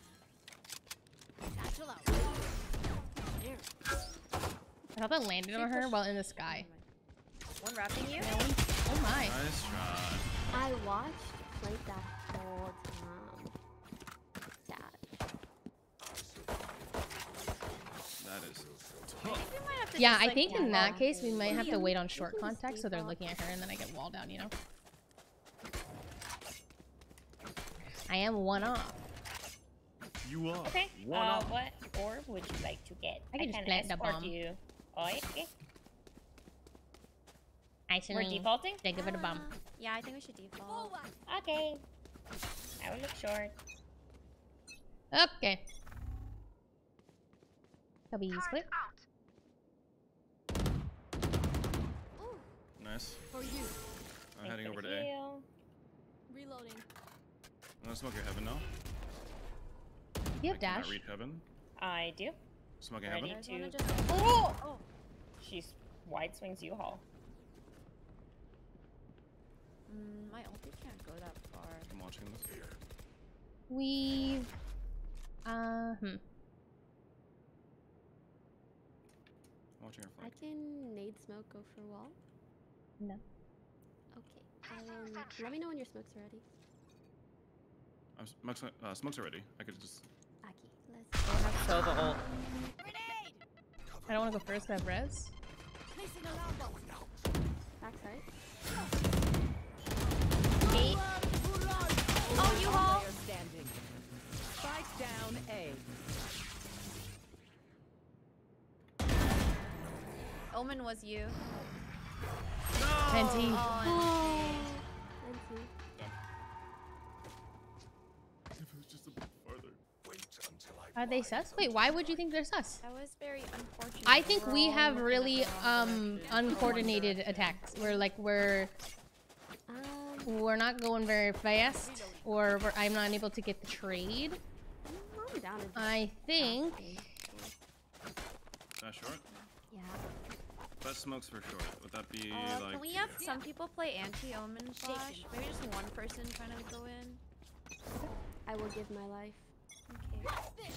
Satchel out. Here. I thought that landed on her while in the sky. One wrapping you. Oh my. Nice try. I watched like that whole time. Sad. That is I think we might have to Yeah, just, I like, think in wall that off. case we might have to wait on You short can contact so stay they're off. looking at her and then I get wall down, you know? I am one off. You are. Okay. One up. What orb would you like to get? I can just plant the escort bomb. you. Oh, okay. I We're should defaulting? Thank you for the bomb. Yeah, I think we should default. Okay. I will look short. Okay. Cubby's quick. Nice. For you. I'm heading over to A. Heal. Reloading. I'm gonna smoke your heaven now. You have I cannot dash. reach heaven. I do. Smoking Ready heaven. Wanna to. just- Oh! She's wide swings U-Haul. My ulti can't go that far. I'm watching this. We've I'm watching her I flank. can nade smoke go for wall. No. Okay. Let me know when your smoke's are ready. Smoke's already. I could just. Aki, let's go. Sova ult. Grenade. I don't want to go first. I have res. Placing alarm bot. Backside. 8. Oh, you all. Player standing. Spike down A. Omen was you. Plenty. Oh, If it was just a bit farther. Wait until Are they sus? Wait, why would you think they're sus? that was very unfortunate. I think We're we all have looking really at the wrong direction. uncoordinated attacks. We're not going very fast, or I'm not able to get the trade. I think. That short? Yeah. That smokes for short. Would that be like? Can we have some people play anti-omen flash? Maybe just one person trying to go in. I will give my life. Okay.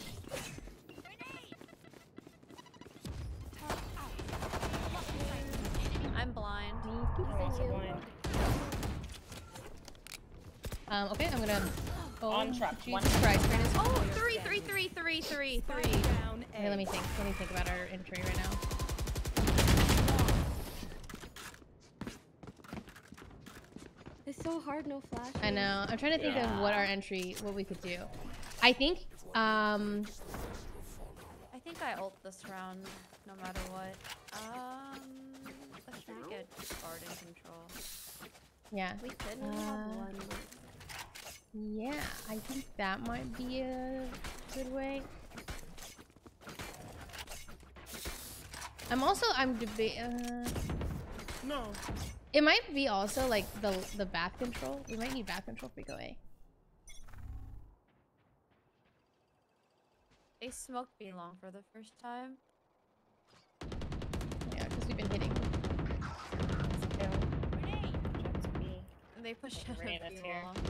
I'm blind. I'm also blind. Okay, I'm gonna. On trap. Jesus Christ, Brandon. Oh, 3. Okay, let me think. Let me think about our entry right now. It's so hard, no flash. I know. I'm trying to think of what our entry, what we could do. I think, I think I ult this round, no matter what. Let's try to get guard in control. yeah. We could maybe have one. Yeah, I think that might be a good way. I'm debating. No. It might be also like the bath control. We might need bath control if we go A. They smoked B long for the first time. Yeah, because we've been hitting. And they pushed out Rain of is B here. long.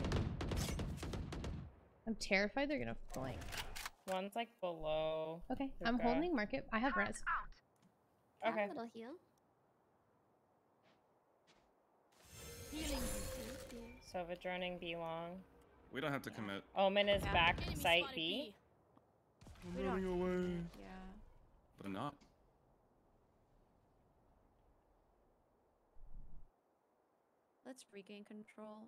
I'm terrified they're gonna flank. One's like below. Okay, I'm Hookah. holding market. I have res. Okay. A little heal. So adjourning B long. We don't have to commit. Omen is Yeah. back site B. I'm running away. Yeah. But I'm not. Let's regain control.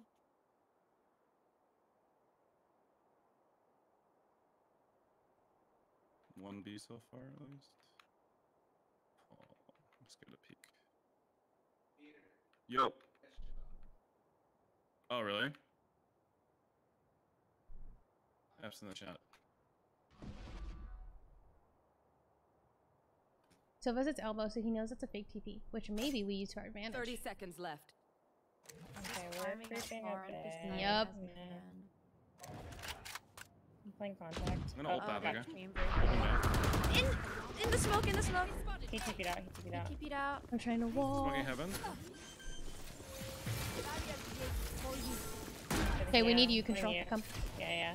One B so far at least. Oh, let's get a peek. Yo. Oh really? F's in the chat. So visits elbow, so he knows it's a fake TP, which maybe we use to our advantage. 30 seconds left. Okay, Farming we're up creeping far a on this bit. side. Yup. I'm playing contact. I'm gonna ult that okay. again. In the smoke, in the smoke. He TP'd out, he TP'd out. Keep it out. I'm trying to wall. Smoking heaven. Okay, we need you We control. need you. Come. Yeah.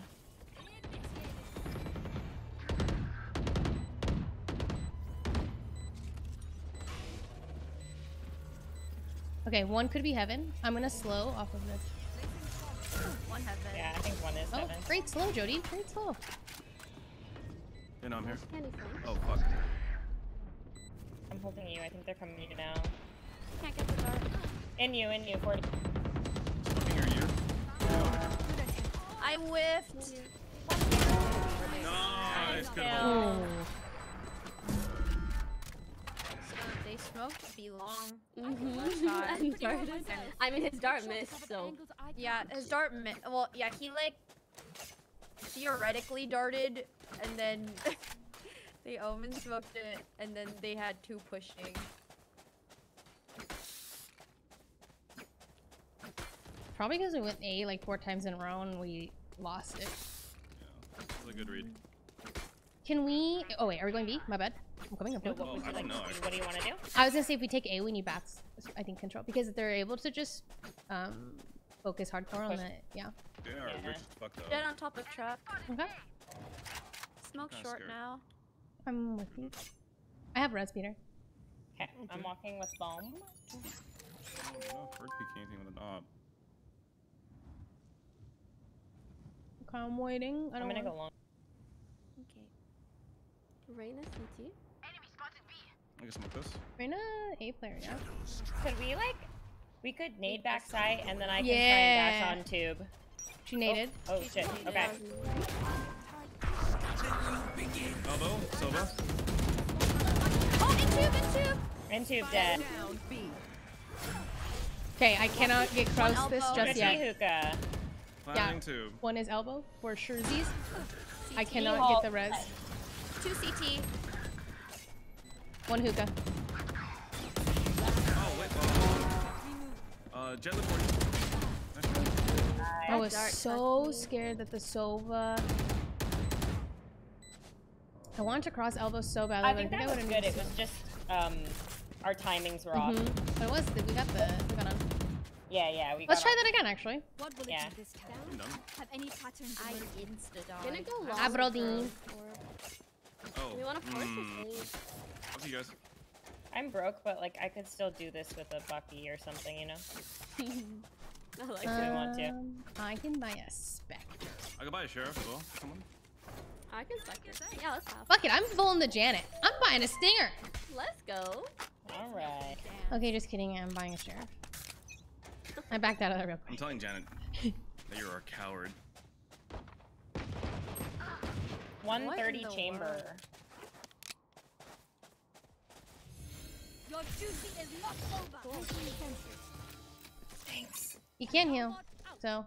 Okay, one could be heaven. I'm gonna slow off of this. One heaven. Yeah, I think one is Oh, heaven. great slow, Jody. Great slow. Yeah, no, I'm here. Can he flank? Oh fuck. I'm holding you. I think they're coming to you now. Can't get the dart. In you, 40. Smoking your ear. I whiffed. Nice. Good Yeah. hold. They smoked B long. I mean, his dart missed, so. Yeah, his dart well, yeah, he like theoretically darted, and then the Omen smoked it, and then they had two pushing. Probably because we went A like 4 times in a row and we lost it. Yeah, that's a good read. Can we? Oh wait, are we going B? My bad. I'm coming. What would I you don't know, like? What do you want to do? I was gonna say if we take A, we need bats. I think control because they're able to just focus hardcore on Push. the yeah. They are Yeah. rich as fuck though. Dead on top of trap. Okay, Smoke Kinda short scared. now. I'm with you. I have res, Peter. Okay, I'm walking with bomb. Oh, no, first peeking anything with an op. Okay, I'm waiting. I I'm don't gonna want... go long. Okay. Reyna CT. I can smoke this. Reyna, A player, yeah. Could we like? We could nade backside and then I can try and dash on tube. She naded. Oh shit. Okay. Elbow, Silva. Oh, in tube. In tube dead. Okay, I cannot get close this just yet. Hookah. Planning tube. One is elbow for Sherzies. I cannot get the res. 2 CT. One hookah. Oh, wait. Jet Lift 40. I was so scared that the Sova. I wanted to cross elbow so badly. I think that was good. It was just our timings were off. But it was. We got on. Yeah. Let's try that again, actually. What will Yeah. it be this time? I'm done. Have any patterns? I insta-died. Gonna go long. Aberdeen. Oh. We want to force this Up to you guys. I'm broke, but like I could still do this with a Bucky or something, you know? I like If we want to. I can buy a Spectre. I could buy a sheriff as well. Someone. I can Spectre. Yeah, let's have. Fuck it, I'm pulling the Janet. I'm buying a Stinger. Let's go. All right. Okay, just kidding. I'm buying a Sheriff. I backed out of that real quick. I'm telling Janet that you're a coward. 130 chamber. Your duty is not over. Thanks. You can heal, so.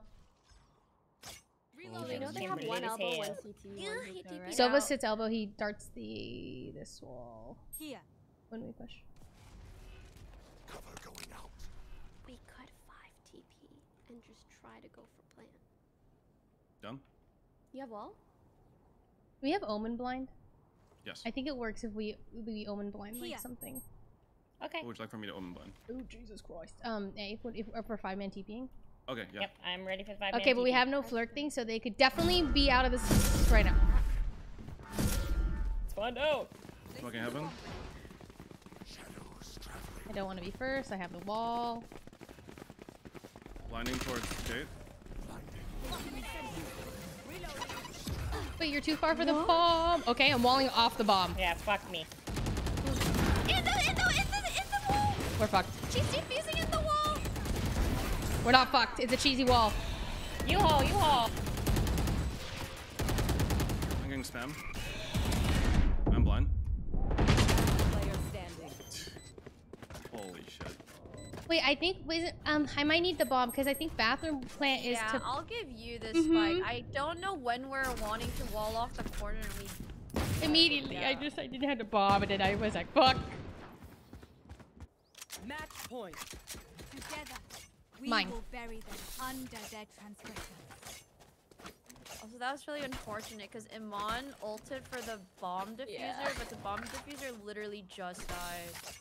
We know they have one elbow, one CT, one hookah, right? Sova sits elbow, he darts this wall. Here. When we push. Cover going out. We could 5 TP and just try to go for plan. Done? You have wall? We have Omen blind. Yes. I think it works if we Omen blind like something. Okay. What would you like for me to open blind? Oh Jesus Christ. If for 5-man TPing. Okay, yeah. Yep, I'm ready for the 5-man Okay, but we TP. have no flirt thing, so they could definitely be out of this right now. Let's find out. Fucking heaven. I don't want to be first. I have the wall. Blinding towards Kate. Wait, you're too far for the bomb. Okay, I'm walling off the bomb. Yeah, fuck me. In the wall. We're fucked. She's defusing in the wall. We're not fucked. It's a cheesy wall. U-haul. I'm getting spam. I'm blind. Player standing. Holy shit. Wait, I think I might need the bomb because I think bathroom plant is Yeah, to. I'll give you this spike. I don't know when we're wanting to wall off the corner and we... Immediately, Yeah. I didn't have the bomb and then I was like, fuck. Match point. Together, we Mine. will bury them under their transgression. Also, that was really unfortunate because Iman ulted for the bomb diffuser, but the bomb diffuser literally just died.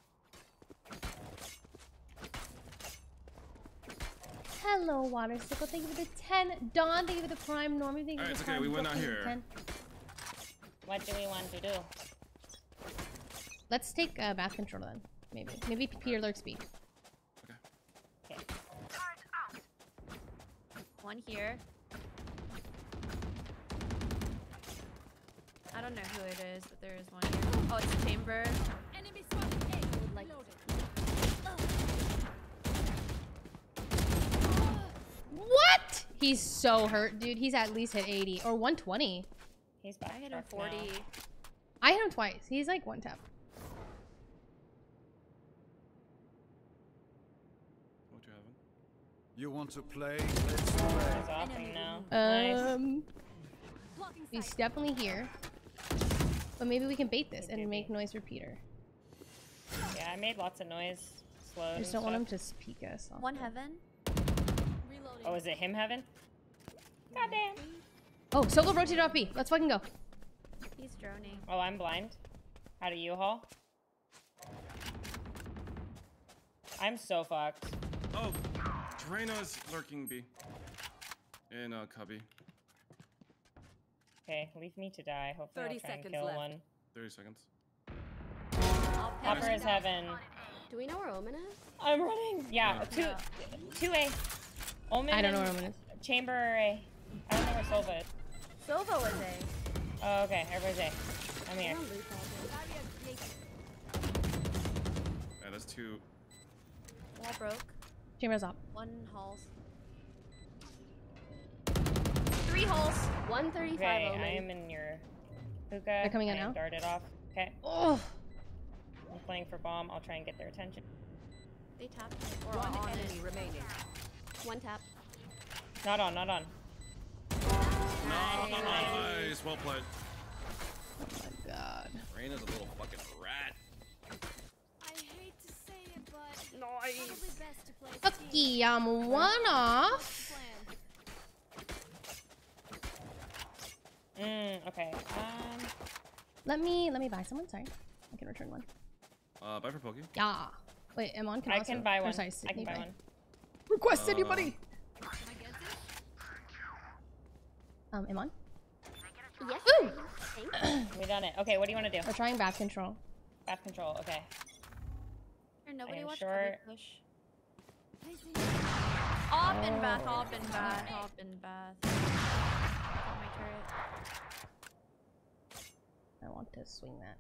Hello, Water Sickle. Thank you for the 10. Dawn, thank you for the prime. Normie, thank you Alright, for it's the okay. prime. We went out Thank you for here. the 10. What do we want to do? Let's take bath control then. Maybe Peter lurks B. Okay. One here. I don't know who it is, but there is one here. Oh, it's chamber. Enemy spotted A. Like, What? He's so hurt, dude. He's at least hit 80 or 120. He's I back. hit him 40. I hit him twice. He's like one tap. What you having? You want to play? Let's play. He's offing now. Nice. He's definitely here. But maybe we can bait this and make noise for Peter. Yeah, I made lots of noise. Slow. I just don't want him to peek us off. One heaven. Oh, is it him heaven? Goddamn. Oh, Solo rotated off B. Let's fucking go. He's droning. Oh, I'm blind. How do you haul? I'm so fucked. Oh, Drano's lurking B. In cubby. Okay, leave me to die. Hopefully 30 I'll try and seconds kill left. one. 30 seconds. Hopper is heaven. do we know where Omen is? I'm running. Yeah, Yeah. 2A. Omen I don't know and where Omen is. Chamber A. I don't know where Silva is. Silva was A. Oh, okay. Everybody's A. I'm here. Okay, that's 2. Wall broke. Chamber's up. 1 halls. 3 halls. 135. Okay, Omen. I am in your hookah. They're coming in I am now? darted off. Okay. Oh. I'm playing for bomb. I'll try and get their attention. They tapped. Or One on enemy it. remaining. 1 tap. Not on, not on. Nice. Well played. Oh my god. Reyna's a little fucking rat. I hate to say it, but Nice. probably best to play Okay, I'm 1 off. Okay. Let me buy someone. Sorry, I can return one. Buy for Pokey. Yeah. Wait, Emon can I also. can buy one. Sorry, I Sydney, can buy one. Request anybody. Emon. Yes. Ooh. We done it. Okay, what do you want to do? We're trying bath control. Bath control. Okay. Nobody am watched sure- Cubby push. Op in bath, op in bath, op in bath. Got my turret. I want to swing that.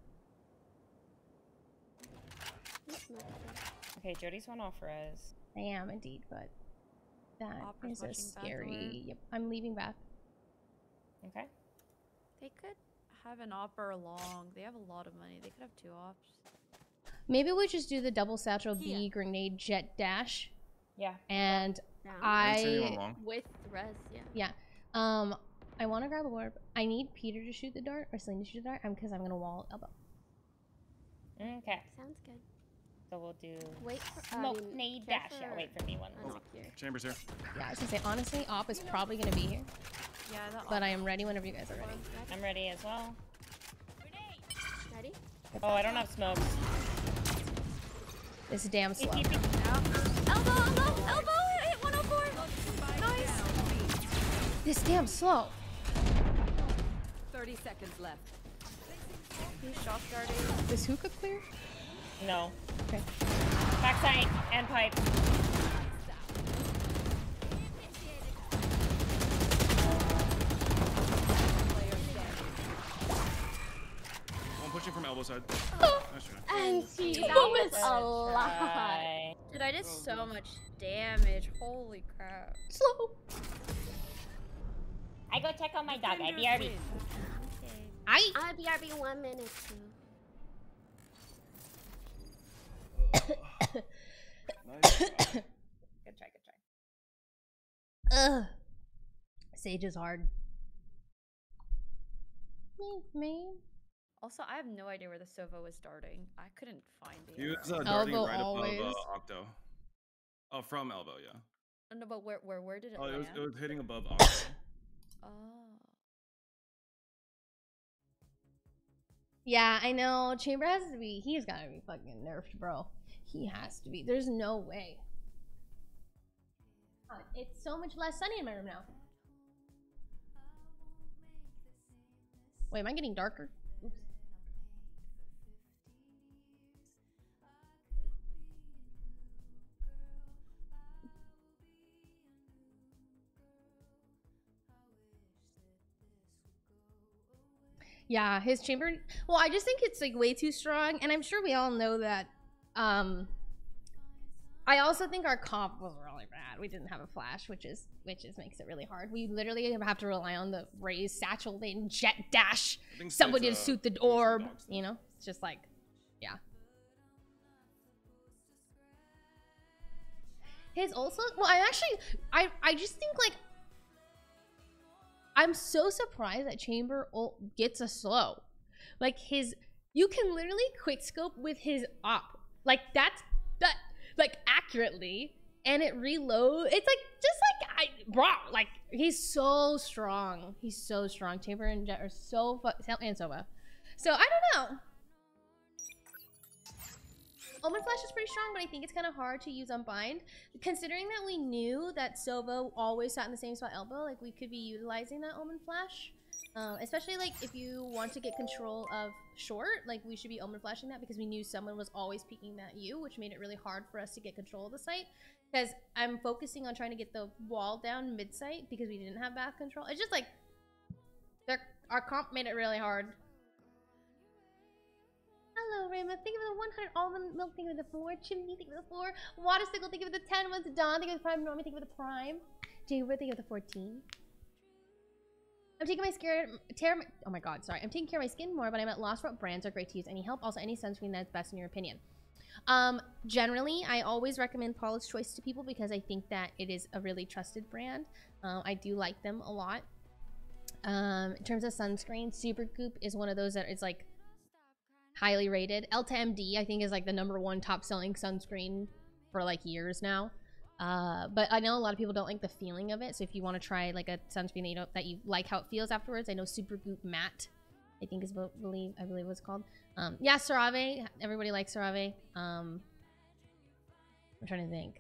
Okay, Jody's one off res. I am indeed, but that Opera's is a watching bath scary. alert. Yep, I'm leaving bath. Okay. They could have an op or a long. They have a lot of money. They could have 2 ops. Maybe we just do the double satchel B grenade jet dash. Yeah. And Down. I With res, yeah. yeah. I want to grab a orb. I need Peter to shoot the dart or Celine to shoot the dart. Because I'm gonna wall elbow. Okay. Sounds good. So we'll do Wait for smoke nade dash. Yeah, wait for me one. Chambers here. Yeah, I was gonna say honestly, op is probably gonna be here. Yeah, the But I am ready whenever you guys are ready. I'm ready as well. Ready? Oh, I don't have smokes. This is damn slow. Elbow, elbow, elbow! Hit 104! Nice! This damn slow. 30 seconds left. He's shock darting. Is hookah clear? No. Okay. Backside and pipe. One pushing from elbow side. Nice try. And that was a lot. Dude, I did so much damage. Holy crap. Slow. I go check on my dog. I BRB. I'll BRB 1 minute too. Good try, good try. Ugh. Sage is hard. Me. Also, I have no idea where the Sova was darting. I couldn't find it. He was darting Elbow right always. above Octo. Oh, from elbow, yeah. No, but where did it Oh, land? it was hitting above Octo. Oh. Yeah, I know. Chamber has to be. He's gotta be fucking nerfed, bro. He has to be. There's no way. It's so much less sunny in my room now. Wait, am I getting darker? Oops. Yeah, his chamber. Well, I just think it's like way too strong, and I'm sure we all know that. I also think our comp was really bad. We didn't have a flash, which makes it really hard. We literally have to rely on the raise satchel then jet dash somebody to suit the orb. You know, it's just like, yeah. His also, well, I just think like. I'm so surprised that Chamber ult gets a slow. Like you can literally quickscope with his op. Like that accurately, and it reload. It's like like he's so strong. He's so strong. Chamber and Jet are so and Sova. So I don't know. Omen Flash is pretty strong, but I think it's kind of hard to use Unbind. Considering that we knew that Sova always sat in the same spot elbow, like we could be utilizing that Omen Flash. Especially like if you want to get control of short, like we should be Omen Flashing that because we knew someone was always peeking that you, which made it really hard for us to get control of the site. Because I'm focusing on trying to get the wall down mid-site because we didn't have bath control. It's just like, our comp made it really hard. Hello, Rima. Thank you for the 100 almond milk. Thank you for the 4. Chimney, thank you for the 4. Water Sickle, thank you for the 10. Once Dawn, thank you for the Prime. Normie, thank you for the Prime. Jaybird, thank you for the 14. I'm taking my oh my god, sorry. I'm taking care of my skin more, but I'm at loss for what brands are great to use. Any help? Also, any sunscreen that's best in your opinion? Generally, I always recommend Paula's Choice to people because I think that it is a really trusted brand. I do like them a lot. In terms of sunscreen, Supergoop is one of those that is like highly rated. Elta MD, I think, is like the #1 top selling sunscreen for like years now. But I know a lot of people don't like the feeling of it. So if you want to try like a sunscreen that you like how it feels afterwards, I know Supergoop Matte, I think is what I believe what's called. Yeah, CeraVe. Everybody likes CeraVe. I'm trying to think.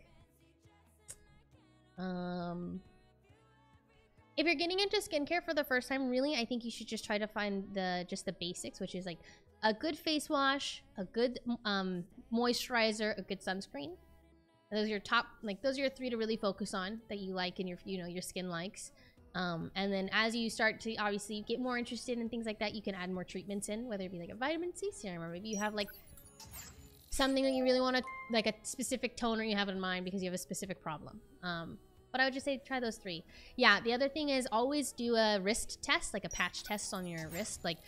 If you're getting into skincare for the first time, really, I think you should just try to find just the basics, which is like a good face wash, a good moisturizer, a good sunscreen. And those are your top, like those are your 3 to really focus on that you like and your skin likes. And then as you start to obviously get more interested in things like that, you can add more treatments in, whether it be like a vitamin C serum, or maybe you have like something that you really want to, like a specific toner you have in mind because you have a specific problem. But I would just say try those 3. Yeah, the other thing is always do a wrist test, like a patch test on your wrist. Like,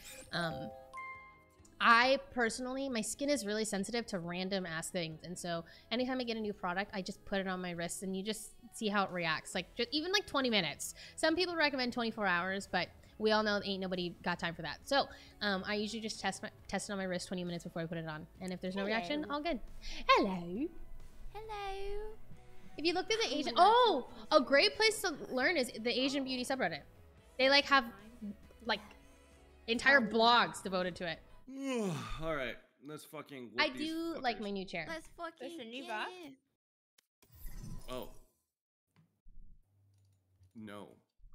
I personally, my skin is really sensitive to random ass things. And so anytime I get a new product, I just put it on my wrist and you just see how it reacts. Like, just even like 20 minutes. Some people recommend 24 hours, but we all know ain't nobody got time for that. So I usually just test it on my wrist 20 minutes before I put it on. And if there's no reaction, all good. Hello. Hello. If you look at the Asian, a great place to learn is the Asian beauty subreddit. They like have like entire blogs devoted to it. All right, let's fucking. I do like my new chair. Let's fucking get it. Oh. No.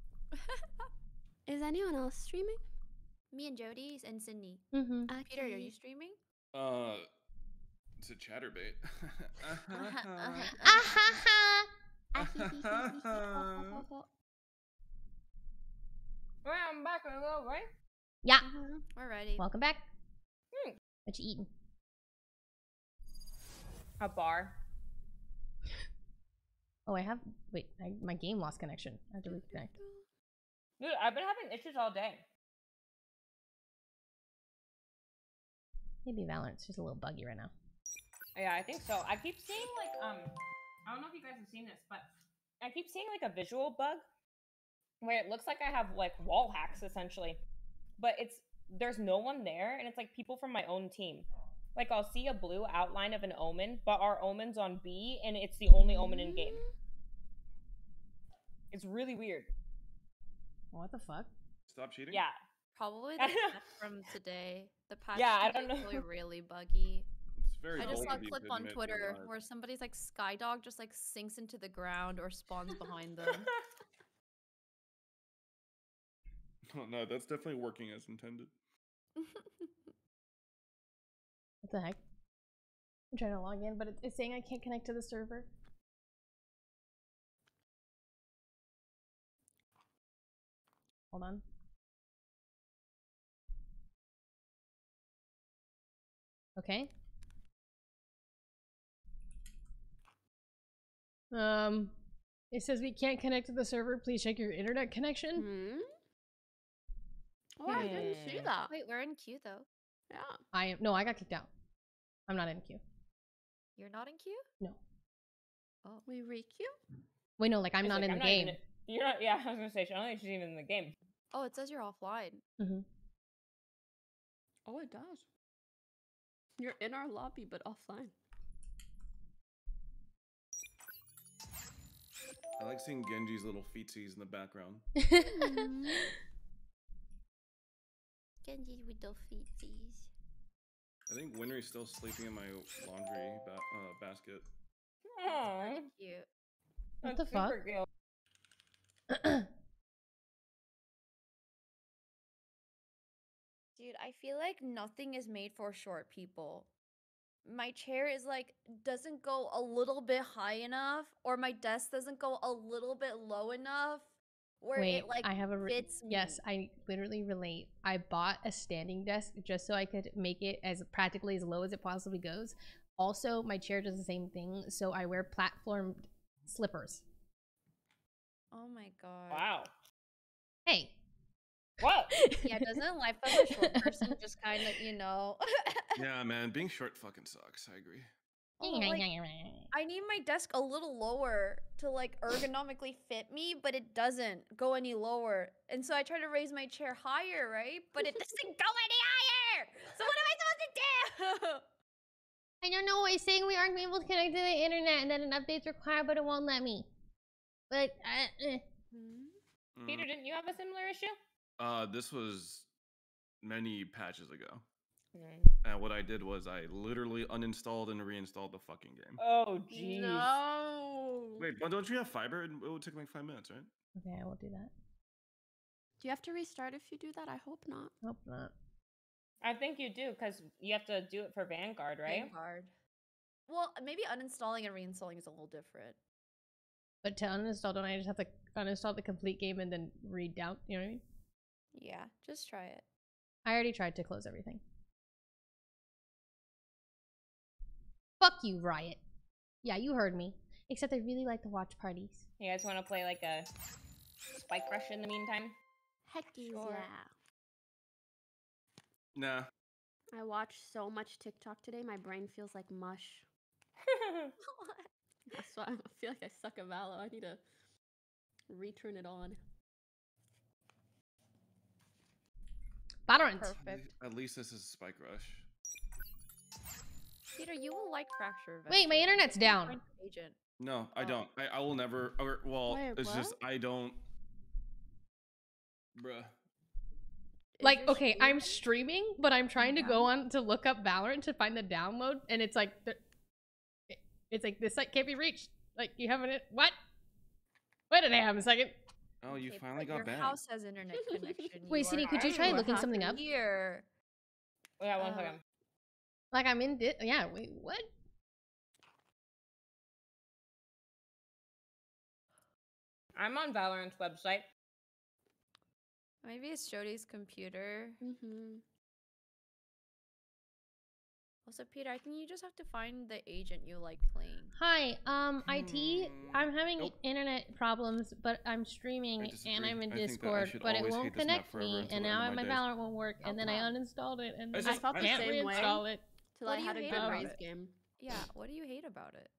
Is anyone else streaming? Me and Jody and Sydney. Mm-hmm. Peter, are you streaming? It's a chatterbait. Well, I'm back a little, right? Yeah. We're ready. Welcome back. What you eating? A bar. Oh, wait, my game lost connection. I have to reconnect. Dude, I've been having issues all day. Maybe Valorant's just a little buggy right now. Yeah, I think so. I keep seeing like, I don't know if you guys have seen this, but I keep seeing like a visual bug where it looks like I have like wall hacks essentially, but there's no one there, and it's like people from my own team. Like I'll see a blue outline of an Omen, but our Omen's on B, and it's the only Omen in game. It's really weird. What the fuck? Stop cheating? Yeah. Probably the patch from today. The patch I don't know. really, really buggy. It's very I just saw a bold of you clip to on admit Twitter you're alive. where somebody's like Skydog just like sinks into the ground or spawns behind them. Oh no, that's definitely working as intended. What the heck? I'm trying to log in, but it's saying I can't connect to the server. Hold on. Okay. It says we can't connect to the server. Please check your internet connection. Oh, I didn't see that. Wait, we're in queue though. Yeah. No, I got kicked out. I'm not in queue. You're not in queue? No. Oh, we re-queue? Wait, no, like I'm not in the game. You're not. Yeah, I was gonna say, I don't think she's even in the game. Oh, it says you're offline. Mm-hmm. Oh, it does. You're in our lobby, but offline. I like seeing Genji's little feetsies in the background. Genji's with the feetsies. I think Winry's still sleeping in my laundry basket. Aww. Cute. What the fuck? Dude, I feel like nothing is made for short people. My chair is like, doesn't go a little bit high enough, or my desk doesn't go a little bit low enough, where Wait, it like I have a fits me. yes, I literally relate. I bought a standing desk just so I could make it as practically as low as it possibly goes. Also, my chair does the same thing, so I wear platform slippers. Oh my god. Wow. Hey. What? Yeah, doesn't life of a short person just kind of, you know? Yeah, man, being short fucking sucks. I agree. Oh, like, I need my desk a little lower to like ergonomically fit me, but it doesn't go any lower. And so I try to raise my chair higher, right? But it doesn't go any higher. So what am I supposed to do? I don't know. It's saying we aren't able to connect to the internet and that an update's required, but it won't let me. But Peter, didn't you have a similar issue? This was many patches ago. And what I did was I literally uninstalled and reinstalled the fucking game. Oh, jeez. No. Wait, but don't you have fiber? It would take like 5 minutes, right? Okay, I will do that. Do you have to restart if you do that? I hope not. Hope not. I think you do, because you have to do it for Vanguard, right? Vanguard. Well, maybe uninstalling and reinstalling is a little different. But to uninstall, don't I just have to uninstall the complete game and then read down? You know what I mean? Yeah, just try it. I already tried to close everything. Fuck you, Riot. Yeah, you heard me. Except I really like to watch parties. You guys want to play like a Spike Rush in the meantime? Heck yeah. Nah. I watched so much TikTok today, my brain feels like mush. That's why I feel like I suck at Valo. I need to return it on. Valorant. Perfect. At least this is Spike Rush. Peter, you will like Fracture. Wait, my internet's down. Agent. No, I don't. I will never. Or, well, Wait, it's what? just I don't. Bruh. Like, okay, I'm streaming, but I'm trying to go on to look up Valorant to find the download, and it's like, it's like this site can't be reached. Like, you haven't. What? Wait a damn second. Oh, you Okay, finally but got your banned. house has internet connection. Wait, Cindy, could you try looking something up? Here. Yeah, one second. Like, I'm in. Yeah. Wait, what? I'm on Valorant's website. Maybe it's Jody's computer. Also, Peter, I think you just have to find the agent you like playing. Hi, IT. I'm having internet problems, but I'm streaming and I'm in Discord, but it won't connect me, and now my Valorant won't work, and then I uninstalled it, and then I can't reinstall it. Till I had a good Raze game. Yeah, what do you hate about it?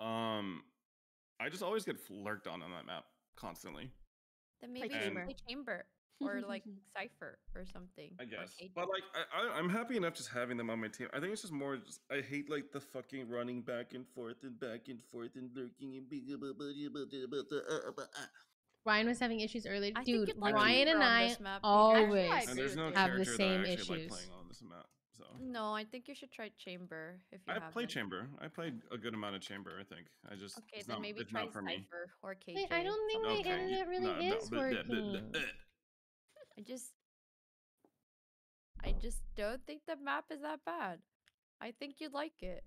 I just always get lurked on that map constantly. Then maybe you play Chamber or like Cypher or something. I guess, but like I'm happy enough just having them on my team. I think it's just more. I hate like the fucking running back and forth and lurking and Ryan was having issues earlier. I Dude, think it's Ryan and I always have the same issues. playing on this map. So no, I think you should try Chamber if you have. I played Chamber. I played a good amount of Chamber. I think I just okay. Then maybe try Cypher or KJ. Wait, I don't think my internet really is working. I just don't think the map is that bad. I think you'd like it.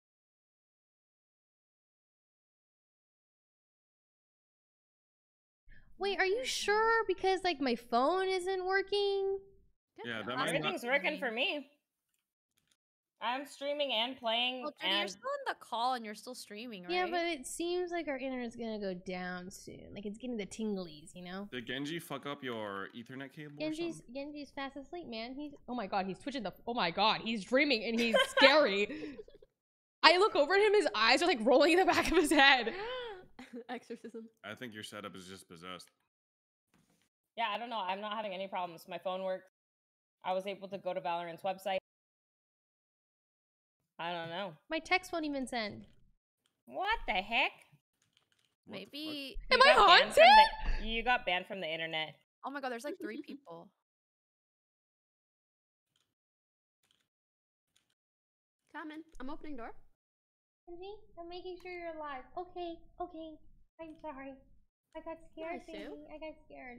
Wait, are you sure? Because like my phone isn't working. Yeah, that everything's working for me. I'm streaming and playing. Well, Jenny, you're still in the call and you're still streaming, right? Yeah, but it seems like our internet's gonna go down soon. Like it's getting the tinglies, you know? Did Genji fuck up your Ethernet cable? Genji's fast asleep, man. Oh my god, he's twitching oh my god, he's dreaming and he's scary. I look over at him, his eyes are like rolling in the back of his head. Exorcism. I think your setup is just possessed. Yeah, I don't know. I'm not having any problems. My phone works. I was able to go to Valorant's website. I don't know. My text won't even send. What the heck? Maybe. Am I haunted? You got banned from the internet. Oh my god, there's like 3 people. Coming. I'm opening door. I'm making sure you're alive. Okay. I'm sorry. I got scared, baby. I got scared.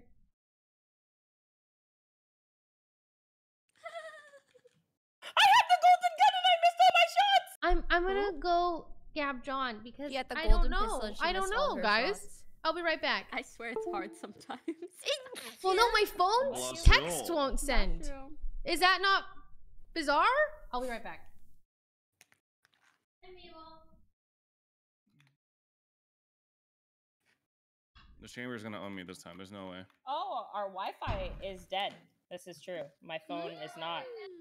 I had the golden gun and I missed all my shots! I'm gonna go gab John because Yeah, the I golden don't know. pistol and she I don't missed all know, her guys. shots. I'll be right back. I swear it's hard sometimes. Well, no, my phone's text won't send. Is that not bizarre? I'll be right back. The chamber's gonna own me this time. There's no way. Oh, our Wi-Fi is dead. This is true. My phone is not.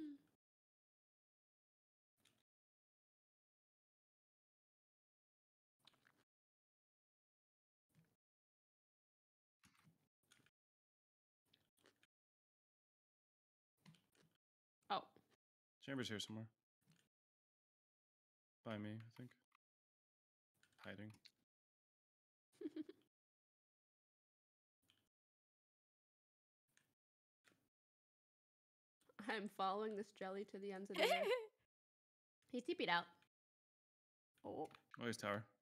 Oh. Chamber's here somewhere. By me, I think. Hiding. I'm following this jelly to the ends of the earth. He's TP'd out. Oh. Oh, he's tower.